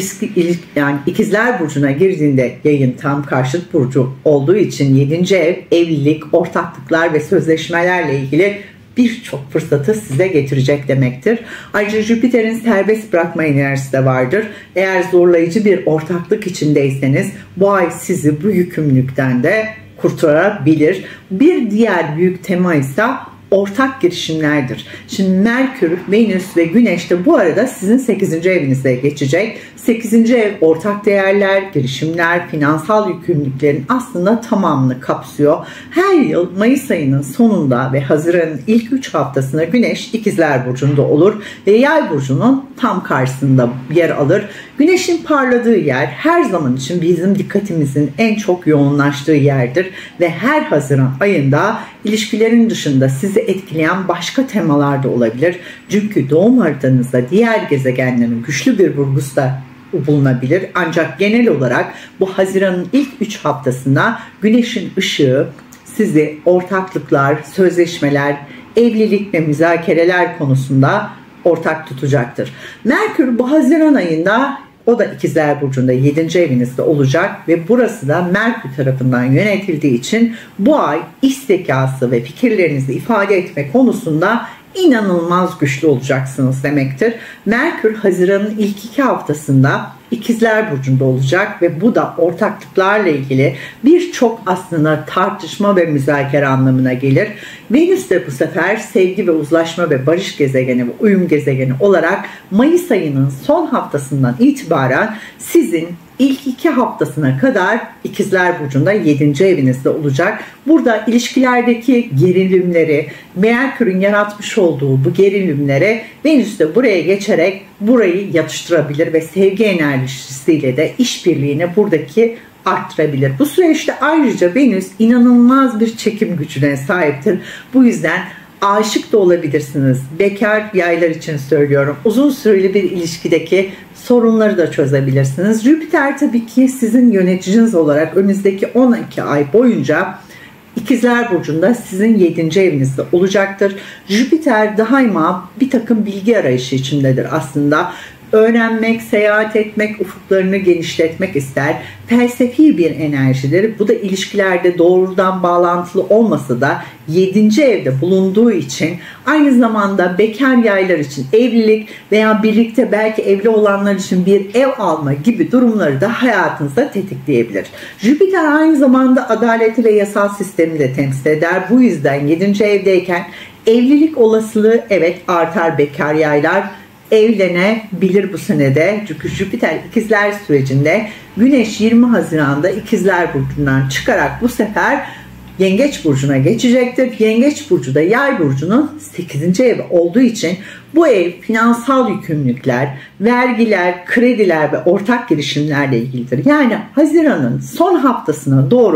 Yani İkizler Burcu'na girdiğinde yayın tam karşıt burcu olduğu için 7. ev evlilik, ortaklıklar ve sözleşmelerle ilgili birçok fırsatı size getirecek demektir. Ayrıca Jüpiter'in serbest bırakma enerjisi de vardır. Eğer zorlayıcı bir ortaklık içindeyseniz bu ay sizi bu yükümlülükten de kurtarabilir. Bir diğer büyük tema ise ortak girişimlerdir. Şimdi Merkür, Venüs ve Güneş de bu arada sizin 8. evinize geçecek. 8. ev ortak değerler, girişimler, finansal yükümlülüklerin aslında tamamını kapsıyor. Her yıl Mayıs ayının sonunda ve Haziran'ın ilk 3 haftasında Güneş İkizler Burcu'nda olur ve Yay Burcu'nun tam karşısında yer alır. Güneşin parladığı yer her zaman için bizim dikkatimizin en çok yoğunlaştığı yerdir ve her Haziran ayında ilişkilerin dışında sizi etkileyen başka temalar da olabilir. Çünkü doğum haritanızda diğer gezegenlerin güçlü bir vurgusu da bulunabilir. Ancak genel olarak bu Haziran'ın ilk 3 haftasında Güneş'in ışığı sizi ortaklıklar, sözleşmeler, evlilik ve müzakereler konusunda ortak tutacaktır. Merkür bu Haziran ayında o da İkizler Burcu'nda 7. evinizde olacak ve burası da Merkür tarafından yönetildiği için bu ay iş zekası ve fikirlerinizi ifade etme konusunda inanılmaz güçlü olacaksınız demektir. Merkür Haziran'ın ilk 2 haftasında İkizler Burcu'nda olacak ve bu da ortaklıklarla ilgili birçok aslında tartışma ve müzakere anlamına gelir. Venüs de bu sefer sevgi ve uzlaşma ve barış gezegeni ve uyum gezegeni olarak Mayıs ayının son haftasından itibaren sizin İlk 2 haftasına kadar İkizler Burcu'nda 7. evinizde olacak. Burada ilişkilerdeki gerilimleri, Merkür'ün yaratmış olduğu bu gerilimlere Venüs de buraya geçerek burayı yatıştırabilir ve sevgi enerjisiyle de işbirliğini buradaki arttırabilir. Bu süreçte ayrıca Venüs inanılmaz bir çekim gücüne sahiptir. Bu yüzden aşık da olabilirsiniz. Bekar yaylar için söylüyorum. Uzun süreli bir ilişkideki sorunları da çözebilirsiniz. Jüpiter tabii ki sizin yöneticiniz olarak önümüzdeki 12 ay boyunca İkizler Burcu'nda sizin 7. evinizde olacaktır. Jüpiter daima bir takım bilgi arayışı içindedir aslında. Öğrenmek, seyahat etmek, ufuklarını genişletmek ister. Felsefi bir enerjidir. Bu da ilişkilerde doğrudan bağlantılı olmasa da 7. evde bulunduğu için aynı zamanda bekar yaylar için evlilik veya birlikte belki evli olanlar için bir ev alma gibi durumları da hayatınızda tetikleyebilir. Jüpiter aynı zamanda adaleti ve yasal sistemi de temsil eder. Bu yüzden 7. evdeyken evlilik olasılığı evet artar bekar yaylar. Evlenebilir bu senede. Çünkü Jüpiter ikizler sürecinde Güneş 20 Haziran'da İkizler Burcu'ndan çıkarak bu sefer Yengeç Burcu'na geçecektir. Yengeç Burcu da Yay Burcu'nun 8. evi olduğu için bu ev finansal yükümlülükler, vergiler, krediler ve ortak girişimlerle ilgilidir. Yani Haziran'ın son haftasına doğru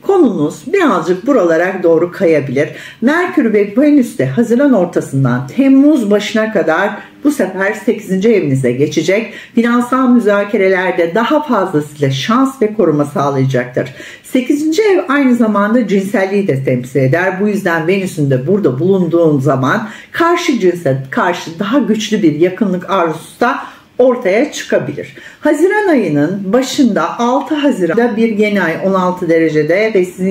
konunuz birazcık buralara doğru kayabilir. Merkür ve Venüs de Haziran ortasından Temmuz başına kadar bu sefer 8. evinize geçecek. Finansal müzakerelerde daha fazlasıyla şans ve koruma sağlayacaktır. 8. ev aynı zamanda cinselliği de temsil eder. Bu yüzden Venüs'ün de burada bulunduğun zaman karşı cinse karşı daha güçlü bir yakınlık arzusu da ortaya çıkabilir. Haziran ayının başında 6 Haziran'da bir yeni ay 16 derecede ve sizin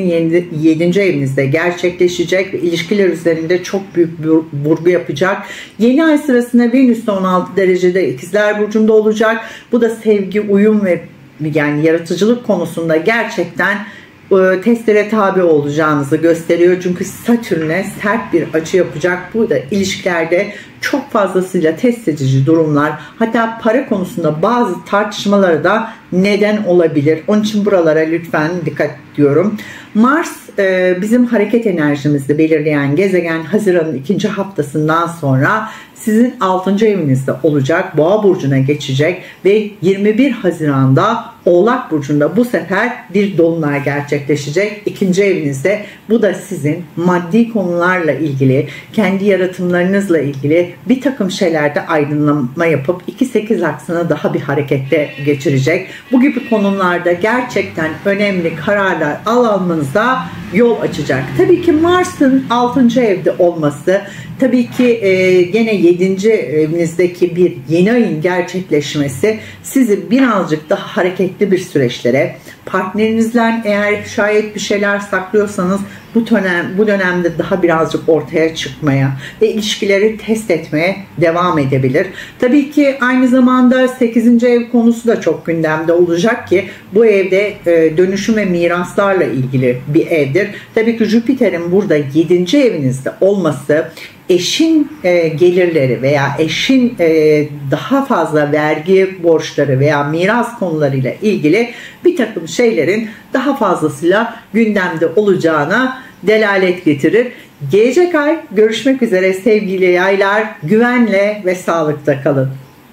7. evinizde gerçekleşecek ve ilişkiler üzerinde çok büyük bir vurgu yapacak. Yeni ay sırasında Venüs de 16 derecede İkizler Burcu'nda olacak. Bu da sevgi, uyum ve yani yaratıcılık konusunda gerçekten testlere tabi olacağınızı gösteriyor. Çünkü Satürn'e sert bir açı yapacak. Bu da ilişkilerde çok fazlasıyla test edici durumlar, hatta para konusunda bazı tartışmalara da neden olabilir. Onun için buralara lütfen dikkat diyorum. Mars bizim hareket enerjimizi belirleyen gezegen Haziran'ın 2. haftasından sonra sizin 6. evinizde olacak. Boğa burcuna geçecek ve 21 Haziran'da Oğlak burcunda bu sefer bir dolunay gerçekleşecek 2. evinizde. Bu da sizin maddi konularla ilgili, kendi yaratımlarınızla ilgili bir takım şeylerde aydınlanma yapıp 2-8 aksını daha bir harekette geçirecek. Bu gibi konularda gerçekten önemli kararlar almanıza yol açacak. Tabii ki Mars'ın 6. evde olması, tabii ki gene 7. evinizdeki bir yeni ayın gerçekleşmesi sizi birazcık daha hareketli bir süreçlere, partnerinizle eğer şayet bir şeyler saklıyorsanız bu dönemde daha birazcık ortaya çıkmaya ve ilişkileri test etmeye devam edebilir. Tabii ki aynı zamanda 8. ev konusu da çok gündemde olacak ki bu evde dönüşüm ve miraslarla ilgili bir evdir. Tabii ki Jüpiter'in burada 7. evinizde olması eşin gelirleri veya eşin daha fazla vergi borçları veya miras konularıyla ilgili bir takım şeylerin daha fazlasıyla gündemde olacağına delalet getirir. Gelecek ay görüşmek üzere sevgili yaylar. Güvenle ve sağlıkta kalın.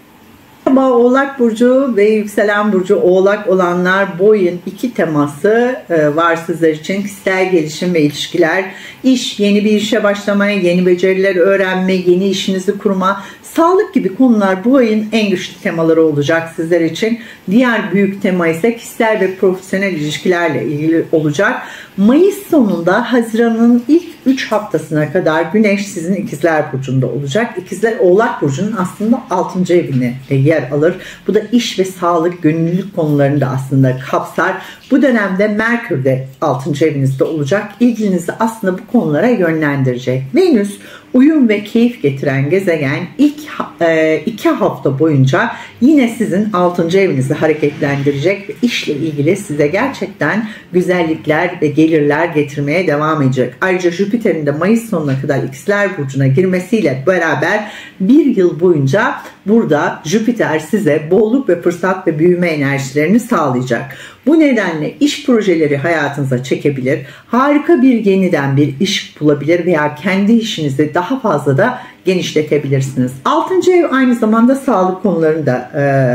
Merhaba Oğlak Burcu ve Yükselen Burcu Oğlak olanlar, bu ayın 2 teması var sizler için. Kişisel gelişim ve ilişkiler, iş, yeni bir işe başlamaya, yeni beceriler öğrenme, yeni işinizi kurma, sağlık gibi konular bu ayın en güçlü temaları olacak sizler için. Diğer büyük tema ise kişisel ve profesyonel ilişkilerle ilgili olacak. Mayıs sonunda Haziran'ın ilk 3 haftasına kadar Güneş sizin İkizler Burcu'nda olacak. İkizler Oğlak Burcu'nun aslında 6. evine yer alır. Bu da iş ve sağlık, gönüllülük konularını da aslında kapsar. Bu dönemde Merkür de 6. evinizde olacak. İlginizi aslında bu konulara yönlendirecek. Venüs uyum ve keyif getiren gezegen ilk 2 hafta boyunca yine sizin 6. evinizi hareketlendirecek ve işle ilgili size gerçekten güzellikler ve gelirler getirmeye devam edecek. Ayrıca Jüpiter'in de Mayıs sonuna kadar İkizler Burcu'na girmesiyle beraber bir yıl boyunca burada Jüpiter size bolluk ve fırsat ve büyüme enerjilerini sağlayacak. Bu nedenle iş projeleri hayatınıza çekebilir, harika bir yeniden bir iş bulabilir veya kendi işinizi daha fazla da genişletebilirsiniz. 6. ev aynı zamanda sağlık konularını da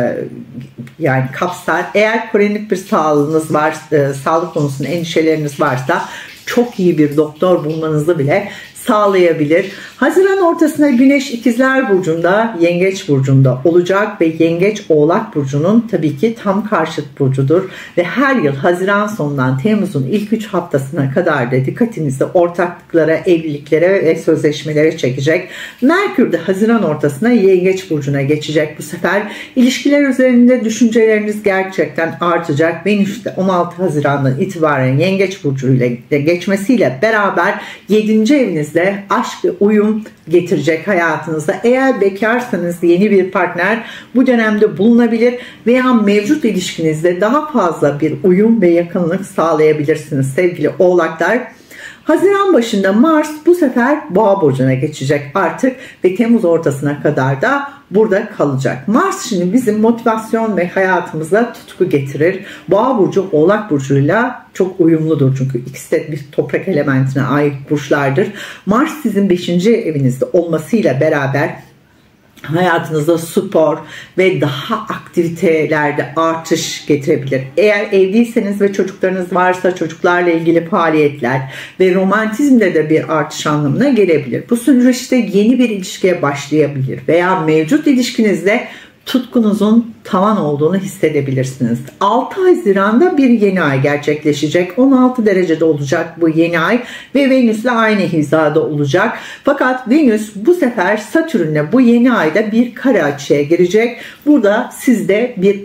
yani kapsar. Eğer kronik bir sağlığınız var, sağlık konusunda endişeleriniz varsa çok iyi bir doktor bulmanızı bile sağlayabilir. Haziran ortasında Güneş İkizler Burcu'nda, Yengeç Burcu'nda olacak ve Yengeç Oğlak Burcu'nun tabii ki tam karşıt burcudur ve her yıl Haziran sonundan Temmuz'un ilk 3 haftasına kadar da dikkatinizi ortaklıklara, evliliklere ve sözleşmelere çekecek. Merkür de Haziran ortasında Yengeç Burcu'na geçecek bu sefer. İlişkiler üzerinde düşünceleriniz gerçekten artacak. Venüs de 16 Haziran'dan itibaren Yengeç Burcu ile geçmesiyle beraber 7. evinizde aşk ve uyum getirecek hayatınıza. Eğer bekarsanız yeni bir partner bu dönemde bulunabilir veya mevcut ilişkinizde daha fazla bir uyum ve yakınlık sağlayabilirsiniz sevgili oğlaklar. Haziran başında Mars bu sefer Boğa burcuna geçecek artık ve Temmuz ortasına kadar da burada kalacak. Mars şimdi bizim motivasyon ve hayatımıza tutku getirir. Boğa burcu Oğlak burcuyla çok uyumludur çünkü ikisi de bir toprak elementine ait burçlardır. Mars sizin 5. evinizde olmasıyla beraber hayatınızda spor ve daha aktivitelerde artış getirebilir. Eğer evliyseniz ve çocuklarınız varsa çocuklarla ilgili faaliyetler ve romantizmde de bir artış anlamına gelebilir. Bu süreçte yeni bir ilişkiye başlayabilir veya mevcut ilişkinizde tutkunuzun tavan olduğunu hissedebilirsiniz. 6 Haziran'da bir yeni ay gerçekleşecek. 16 derecede olacak bu yeni ay ve Venüs'le aynı hizada olacak. Fakat Venüs bu sefer Satürn'le bu yeni ayda bir kare açıya girecek. Burada sizde bir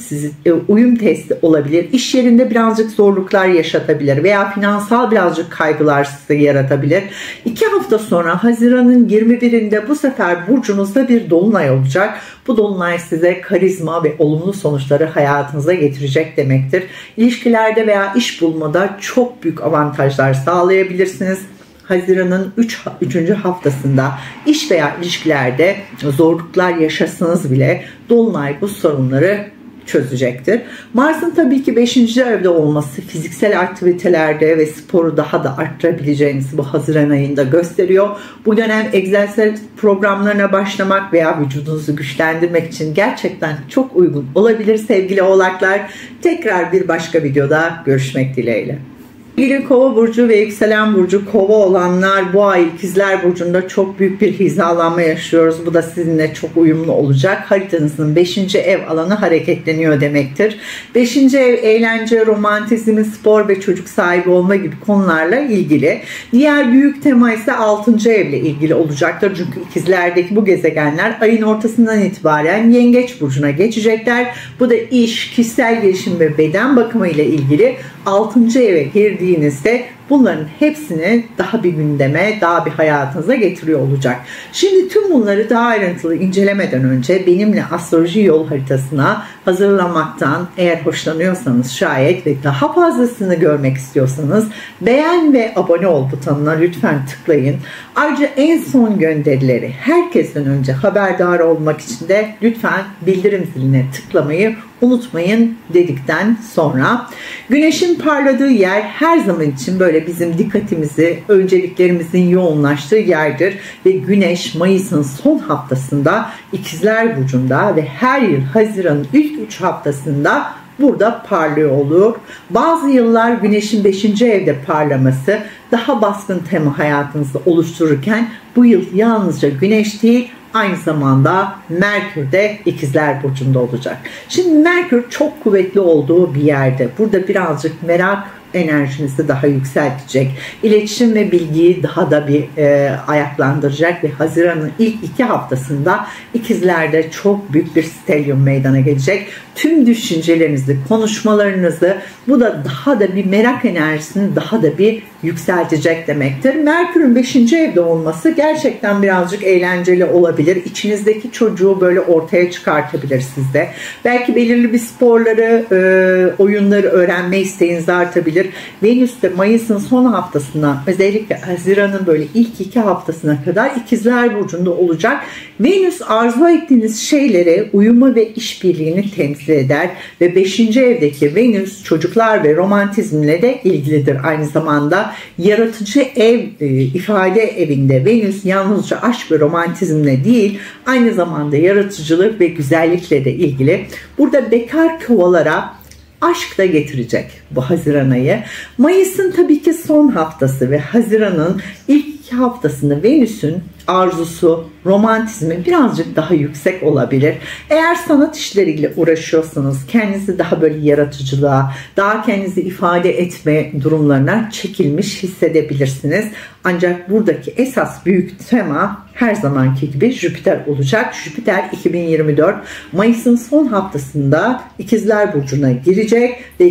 uyum testi olabilir. İş yerinde birazcık zorluklar yaşatabilir veya finansal birazcık kaygılar size yaratabilir. 2 hafta sonra Haziran'ın 21'inde bu sefer burcunuzda bir dolunay olacak. Bu dolunay size karizma ve olumlu sonuçları hayatınıza getirecek demektir. İlişkilerde veya iş bulmada çok büyük avantajlar sağlayabilirsiniz. Haziran'ın 3. haftasında iş veya ilişkilerde zorluklar yaşasanız bile dolunay bu sorunları çözecektir. Mars'ın tabii ki 5. evde olması fiziksel aktivitelerde ve sporu daha da arttırabileceğinizi bu Haziran ayında gösteriyor. Bu dönem egzersiz programlarına başlamak veya vücudunuzu güçlendirmek için gerçekten çok uygun olabilir sevgili oğlaklar. Tekrar bir başka videoda görüşmek dileğiyle. Sevgili Kova burcu ve yükselen burcu Kova olanlar, bu ay İkizler burcunda çok büyük bir hizalanma yaşıyoruz. Bu da sizinle çok uyumlu olacak. Haritanızın 5. ev alanı hareketleniyor demektir. 5. ev eğlence, romantizm, spor ve çocuk sahibi olma gibi konularla ilgili. Diğer büyük tema ise 6. evle ilgili olacaktır. Çünkü ikizlerdeki bu gezegenler ayın ortasından itibaren Yengeç burcuna geçecekler. Bu da iş, kişisel gelişim ve beden bakımı ile ilgili 6. eve girdiğinizde bunların hepsini daha bir gündeme, daha bir hayatınıza getiriyor olacak. Şimdi tüm bunları daha ayrıntılı incelemeden önce benimle astroloji yol haritasına hazırlamaktan eğer hoşlanıyorsanız şayet ve daha fazlasını görmek istiyorsanız beğen ve abone ol butonuna lütfen tıklayın. Ayrıca en son gönderileri herkesten önce haberdar olmak için de lütfen bildirim ziline tıklamayı unutmayın dedikten sonra Güneşin parladığı yer her zaman için böyle bizim dikkatimizi, önceliklerimizin yoğunlaştığı yerdir ve Güneş Mayıs'ın son haftasında İkizler burcunda ve her yıl Haziran'ın ilk 3 haftasında burada parlıyor olur. Bazı yıllar Güneş'in 5. evde parlaması daha baskın tema hayatınızda oluştururken bu yıl yalnızca Güneş değil, aynı zamanda Merkür de İkizler burcunda olacak. Şimdi Merkür çok kuvvetli olduğu bir yerde. Burada birazcık merak enerjinizi daha yükseltecek. İletişim ve bilgiyi daha da bir ayaklandıracak ve Haziran'ın ilk 2 haftasında İkizler'de çok büyük bir stelyum meydana gelecek. Tüm düşüncelerinizi, konuşmalarınızı, bu da daha da bir merak enerjisini daha da bir yükseltecek demektir. Merkür'ün 5. evde olması gerçekten birazcık eğlenceli olabilir. İçinizdeki çocuğu böyle ortaya çıkartabilir sizde. Belki belirli bir sporları, oyunları öğrenme isteğiniz artabilir. Venüs de Mayıs'ın son haftasına, özellikle Haziran'ın böyle ilk 2 haftasına kadar İkizler burcunda olacak. Venüs arzu ettiğiniz şeylere uyumu ve işbirliğini temsil eder ve 5. evdeki Venüs çocuklar ve romantizmle de ilgilidir aynı zamanda. Yaratıcı ev, ifade evinde Venüs yalnızca aşk ve romantizmle değil, aynı zamanda yaratıcılık ve güzellikle de ilgili. Burada bekar kovalara aşk da getirecek bu Haziran ayı. Mayıs'ın tabii ki son haftası ve Haziran'ın ilk 2 haftasında Venüs'ün arzusu, romantizmi birazcık daha yüksek olabilir. Eğer sanat işleriyle uğraşıyorsanız kendinizi daha böyle yaratıcılığa, daha kendinizi ifade etme durumlarına çekilmiş hissedebilirsiniz. Ancak buradaki esas büyük tema her zamanki gibi Jüpiter olacak. Jüpiter 2024 Mayıs'ın son haftasında İkizler burcuna girecek ve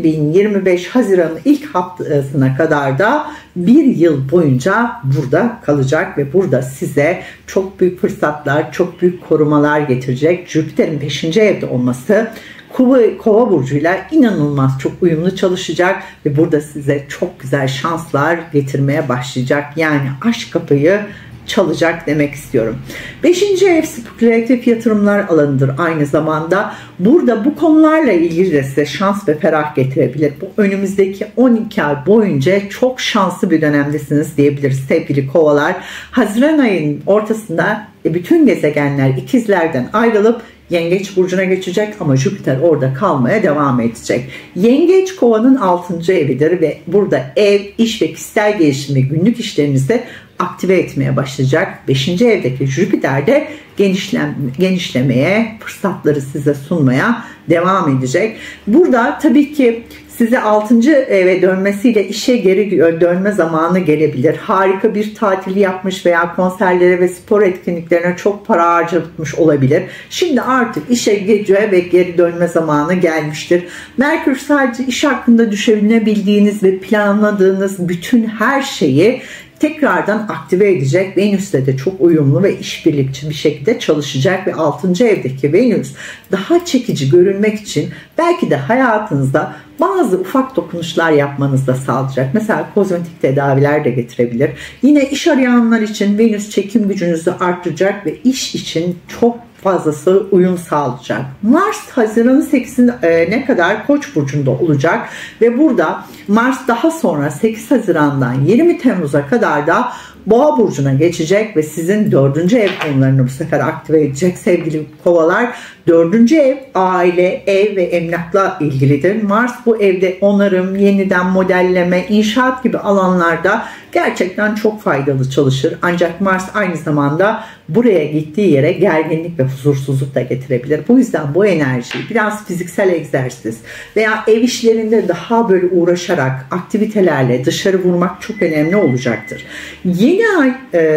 2025 Haziran'ın ilk haftasına kadar da bir yıl boyunca burada kalacak ve burada size çok büyük fırsatlar, çok büyük korumalar getirecek. Jüpiter'in 5. evde olması Kova burcuyla inanılmaz çok uyumlu çalışacak ve burada size çok güzel şanslar getirmeye başlayacak. Yani aşk kapıyı çalacak demek istiyorum. 5. ev spekülatif yatırımlar alanıdır aynı zamanda. Burada bu konularla ilgili de size şans ve ferah getirebilir. Bu önümüzdeki 12 ay boyunca çok şanslı bir dönemdesiniz diyebiliriz sevgili kovalar. Haziran ayının ortasında bütün gezegenler ikizlerden ayrılıp Yengeç burcuna geçecek ama Jüpiter orada kalmaya devam edecek. Yengeç Kova'nın 6. evidir ve burada ev, iş ve kişisel gelişimi günlük işlerinizi aktive etmeye başlayacak. 5. evdeki Jüpiter de genişlemeye, fırsatları size sunmaya devam edecek. Burada tabii ki size 6. eve dönmesiyle işe geri dönme zamanı gelebilir. Harika bir tatil yapmış veya konserlere ve spor etkinliklerine çok para harcamış olabilir. Şimdi artık işe geri dönme zamanı gelmiştir. Merkür sadece iş hakkında düşünebildiğiniz ve planladığınız bütün her şeyi tekrardan aktive edecek. Venüs'te de çok uyumlu ve işbirlikçi bir şekilde çalışacak ve 6. evdeki Venüs daha çekici görünmek için belki de hayatınızda bazı ufak dokunuşlar yapmanızı da sağlayacak. Mesela kozmetik tedaviler de getirebilir. Yine iş arayanlar için Venüs çekim gücünüzü arttıracak ve iş için çok fazlası uyum sağlayacak. Mars Haziran'ın 8'ine kadar Koç burcunda olacak ve burada Mars daha sonra 8 Haziran'dan 20 Temmuz'a kadar da Boğa burcuna geçecek ve sizin 4. ev konularını bu sefer aktive edecek sevgili kovalar. 4. ev aile, ev ve emlakla ilgilidir. Mars bu evde onarım, yeniden modelleme, inşaat gibi alanlarda gerçekten çok faydalı çalışır. Ancak Mars aynı zamanda buraya gittiği yere gerginlik ve huzursuzluk da getirebilir. Bu yüzden bu enerjiyi biraz fiziksel egzersiz veya ev işlerinde daha böyle uğraşarak aktivitelerle dışarı vurmak çok önemli olacaktır. Yeni ay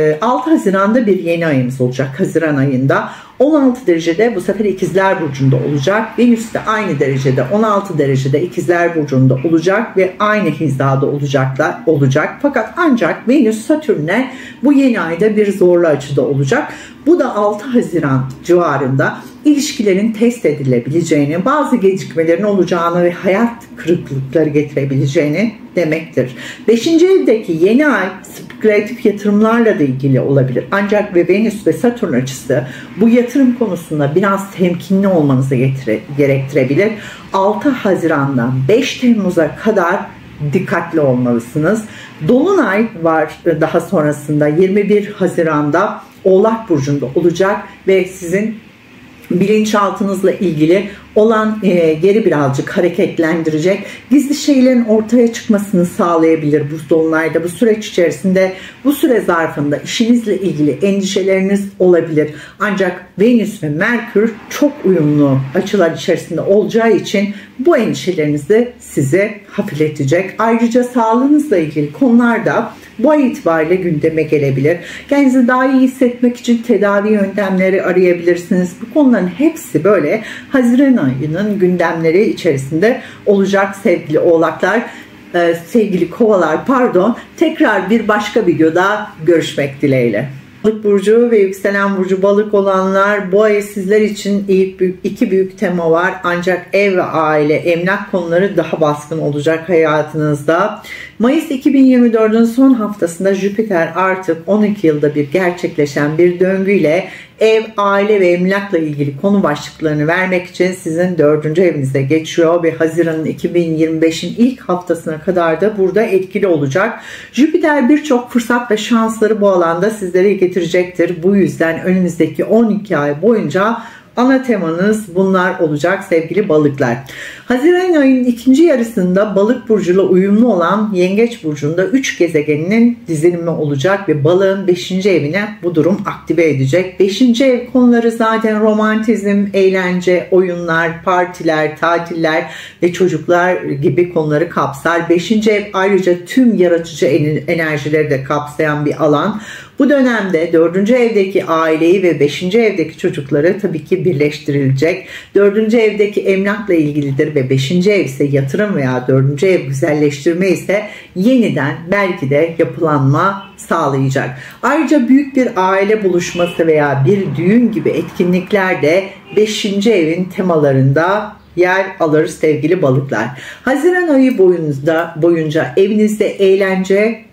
6 Haziran'da bir yeni ayımız olacak. Haziran ayında 16 derecede bu sefer İkizler Burcu'nda olacak. Venüs de aynı derecede 16 derecede İkizler Burcu'nda olacak ve aynı hizada olacak. Fakat ancak Venüs Satürn'le bu yeni ayda bir zorlu açıda olacak. Bu da 6 Haziran civarında ilişkilerin test edilebileceğini, bazı gecikmelerin olacağını ve hayat kırıklıkları getirebileceğini demektir. 5. evdeki yeni ay spekülatif yatırımlarla da ilgili olabilir. Ancak Venüs ve Satürn açısı bu yatırım konusunda biraz temkinli olmanızı gerektirebilir. 6 Haziran'dan 5 Temmuz'a kadar dikkatli olmalısınız. Dolunay var daha sonrasında 21 Haziran'da Oğlak Burcu'nda olacak ve sizin bilinçaltınızla ilgili olan geri birazcık hareketlendirecek, gizli şeylerin ortaya çıkmasını sağlayabilir bu dolunayda. Bu süreç içerisinde, bu süre zarfında işinizle ilgili endişeleriniz olabilir. Ancak Venüs ve Merkür çok uyumlu açılar içerisinde olacağı için bu endişelerinizi size hafifletecek. Ayrıca sağlığınızla ilgili konularda bu ay itibariyle gündeme gelebilir. Kendinizi daha iyi hissetmek için tedavi yöntemleri arayabilirsiniz. Bu konuların hepsi böyle Haziran ayının gündemleri içerisinde olacak sevgili oğlaklar, sevgili kovalar pardon. Tekrar bir başka videoda görüşmek dileğiyle. Balık burcu ve yükselen burcu balık olanlar, bu ay sizler için iki büyük tema var. Ancak ev ve aile, emlak konuları daha baskın olacak hayatınızda. Mayıs 2024'ün son haftasında Jüpiter artık 12 yılda bir gerçekleşen bir döngüyle ev, aile ve emlakla ilgili konu başlıklarını vermek için sizin 4. evinize geçiyor ve Haziran'ın 2025'in ilk haftasına kadar da burada etkili olacak. Jüpiter birçok fırsat ve şansları bu alanda sizlere getirecektir. Bu yüzden önümüzdeki 12 ay boyunca ana temanız bunlar olacak sevgili balıklar. Haziran ayının ikinci yarısında balık burcuyla uyumlu olan Yengeç burcunda 3 gezegeninin dizilimi olacak ve balığın 5. evine bu durum aktive edecek. 5. ev konuları zaten romantizm, eğlence, oyunlar, partiler, tatiller ve çocuklar gibi konuları kapsar. 5. ev ayrıca tüm yaratıcı enerjileri de kapsayan bir alan. Bu dönemde 4. evdeki aileyi ve 5. evdeki çocukları tabii ki birleştirilecek. 4. evdeki emlakla ilgilidir ve 5. ev ise yatırım veya 4. ev güzelleştirme ise yeniden belki de yapılanma sağlayacak. Ayrıca büyük bir aile buluşması veya bir düğün gibi etkinlikler de 5. evin temalarında yer alır sevgili balıklar. Haziran ayı boyunca evinizde eğlence,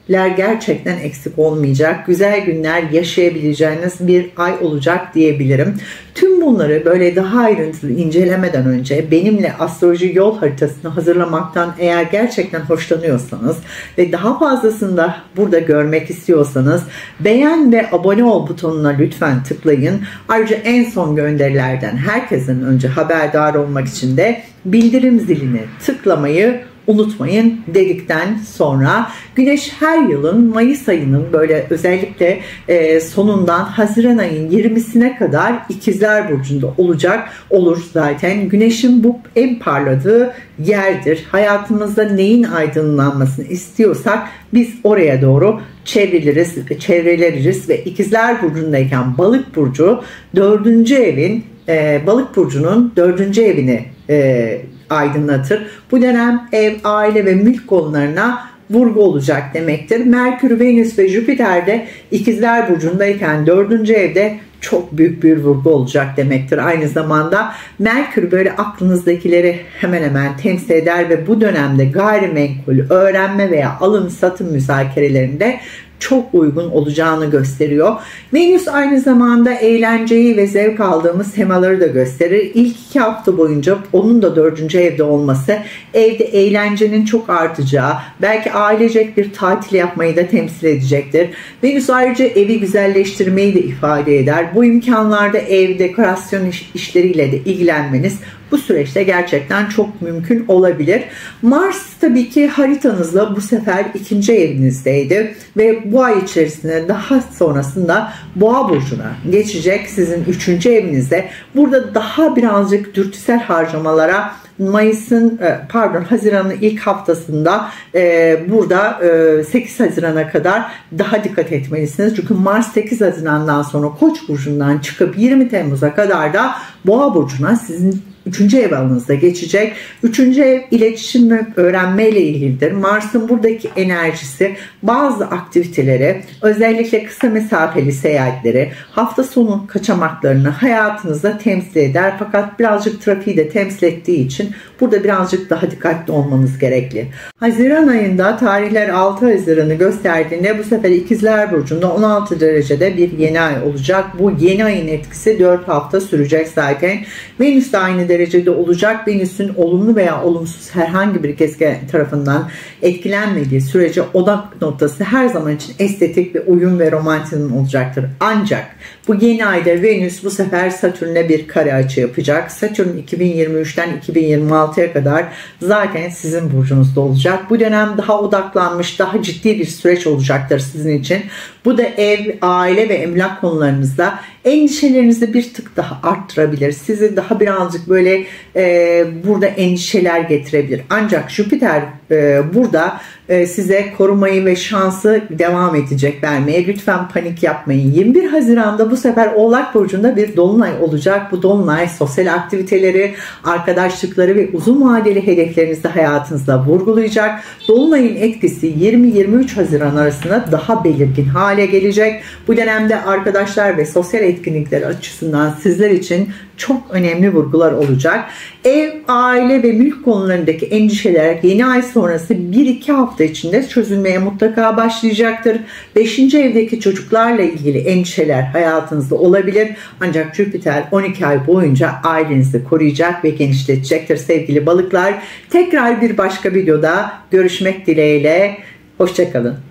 gerçekten eksik olmayacak. Güzel günler yaşayabileceğiniz bir ay olacak diyebilirim. Tüm bunları böyle daha ayrıntılı incelemeden önce benimle astroloji yol haritasını hazırlamaktan eğer gerçekten hoşlanıyorsanız ve daha fazlasını da burada görmek istiyorsanız beğen ve abone ol butonuna lütfen tıklayın. Ayrıca en son gönderilerden herkesten önce haberdar olmak için de bildirim zilini tıklamayı unutmayın dedikten sonra Güneş her yılın Mayıs ayının böyle özellikle sonundan Haziran ayın 20'sine kadar İkizler Burcu'nda olur zaten. Güneşin bu en parladığı yerdir. Hayatımızda neyin aydınlanmasını istiyorsak biz oraya doğru çevreleriz ve İkizler Burcu'ndayken Balık Burcu 4. evin Balık Burcu'nun 4. evini aydınlatır. Bu dönem ev, aile ve mülk konularına vurgu olacak demektir. Merkür, Venüs ve Jüpiter de İkizler Burcu'ndayken 4. evde çok büyük bir vurgu olacak demektir. Aynı zamanda Merkür böyle aklınızdakileri hemen hemen temsil eder ve bu dönemde gayrimenkul, öğrenme veya alım satım müzakerelerinde çok uygun olacağını gösteriyor. Venüs aynı zamanda eğlenceyi ve zevk aldığımız temaları da gösterir. İlk 2 hafta boyunca onun da 4. evde olması evde eğlencenin çok artacağı, belki ailecek bir tatil yapmayı da temsil edecektir. Venüs ayrıca evi güzelleştirmeyi de ifade eder. Bu imkanlarda ev dekorasyon işleriyle de ilgilenmeniz bu süreçte gerçekten çok mümkün olabilir. Mars tabii ki haritanızda bu sefer 2. evinizdeydi ve bu ay içerisinde daha sonrasında Boğa burcuna geçecek, sizin 3. evinizde. Burada daha birazcık dürtüsel harcamalara Haziran'ın ilk haftasında burada 8 Haziran'a kadar daha dikkat etmelisiniz. Çünkü Mars 8 Haziran'dan sonra Koç burcundan çıkıp 20 Temmuz'a kadar da Boğa burcuna sizin 3. ev alanınızda geçecek. 3. ev iletişim ve öğrenme ile ilgilidir. Mars'ın buradaki enerjisi bazı aktiviteleri, özellikle kısa mesafeli seyahatleri, hafta sonu kaçamaklarını hayatınızda temsil eder. Fakat birazcık trafiği de temsil ettiği için burada birazcık daha dikkatli olmanız gerekli. Haziran ayında tarihler 6 Haziran'ı gösterdiğinde bu sefer İkizler Burcu'nda 16 derecede bir yeni ay olacak. Bu yeni ayın etkisi 4 hafta sürecek zaten. Venüs de aynı derecede olacak. Venüs'ün olumlu veya olumsuz herhangi bir gezegen tarafından etkilenmediği sürece odak noktası her zaman için estetik ve uyum ve romantizm olacaktır. Ancak bu yeni ayda Venüs bu sefer Satürn'le bir kare açı yapacak. Satürn 2023'ten 2026'ya kadar zaten sizin burcunuzda olacak. Bu dönem daha odaklanmış, daha ciddi bir süreç olacaktır sizin için. Bu da ev, aile ve emlak konularınızda endişelerinizi bir tık daha arttırabilir. Sizi daha birazcık böyle burada endişeler getirebilir. Ancak Jüpiter burada size korumayı ve şansı devam edecek vermeye. Lütfen panik yapmayın. 21 Haziran'da bu sefer Oğlak Burcu'nda bir dolunay olacak. Bu dolunay sosyal aktiviteleri, arkadaşlıkları ve uzun vadeli hedeflerinizi hayatınızda vurgulayacak. Dolunayın etkisi 20-23 Haziran arasında daha belirgin hale gelecek. Bu dönemde arkadaşlar ve sosyal etkinlikler açısından sizler için çok önemli vurgular olacak. Ev, aile ve mülk konularındaki endişeler yeni ay sonrası 1-2 hafta içinde çözülmeye mutlaka başlayacaktır. 5. evdeki çocuklarla ilgili endişeler hayatınızda olabilir. Ancak Jüpiter 12 ay boyunca ailenizi koruyacak ve genişletecektir sevgili balıklar. Tekrar bir başka videoda görüşmek dileğiyle. Hoşça kalın.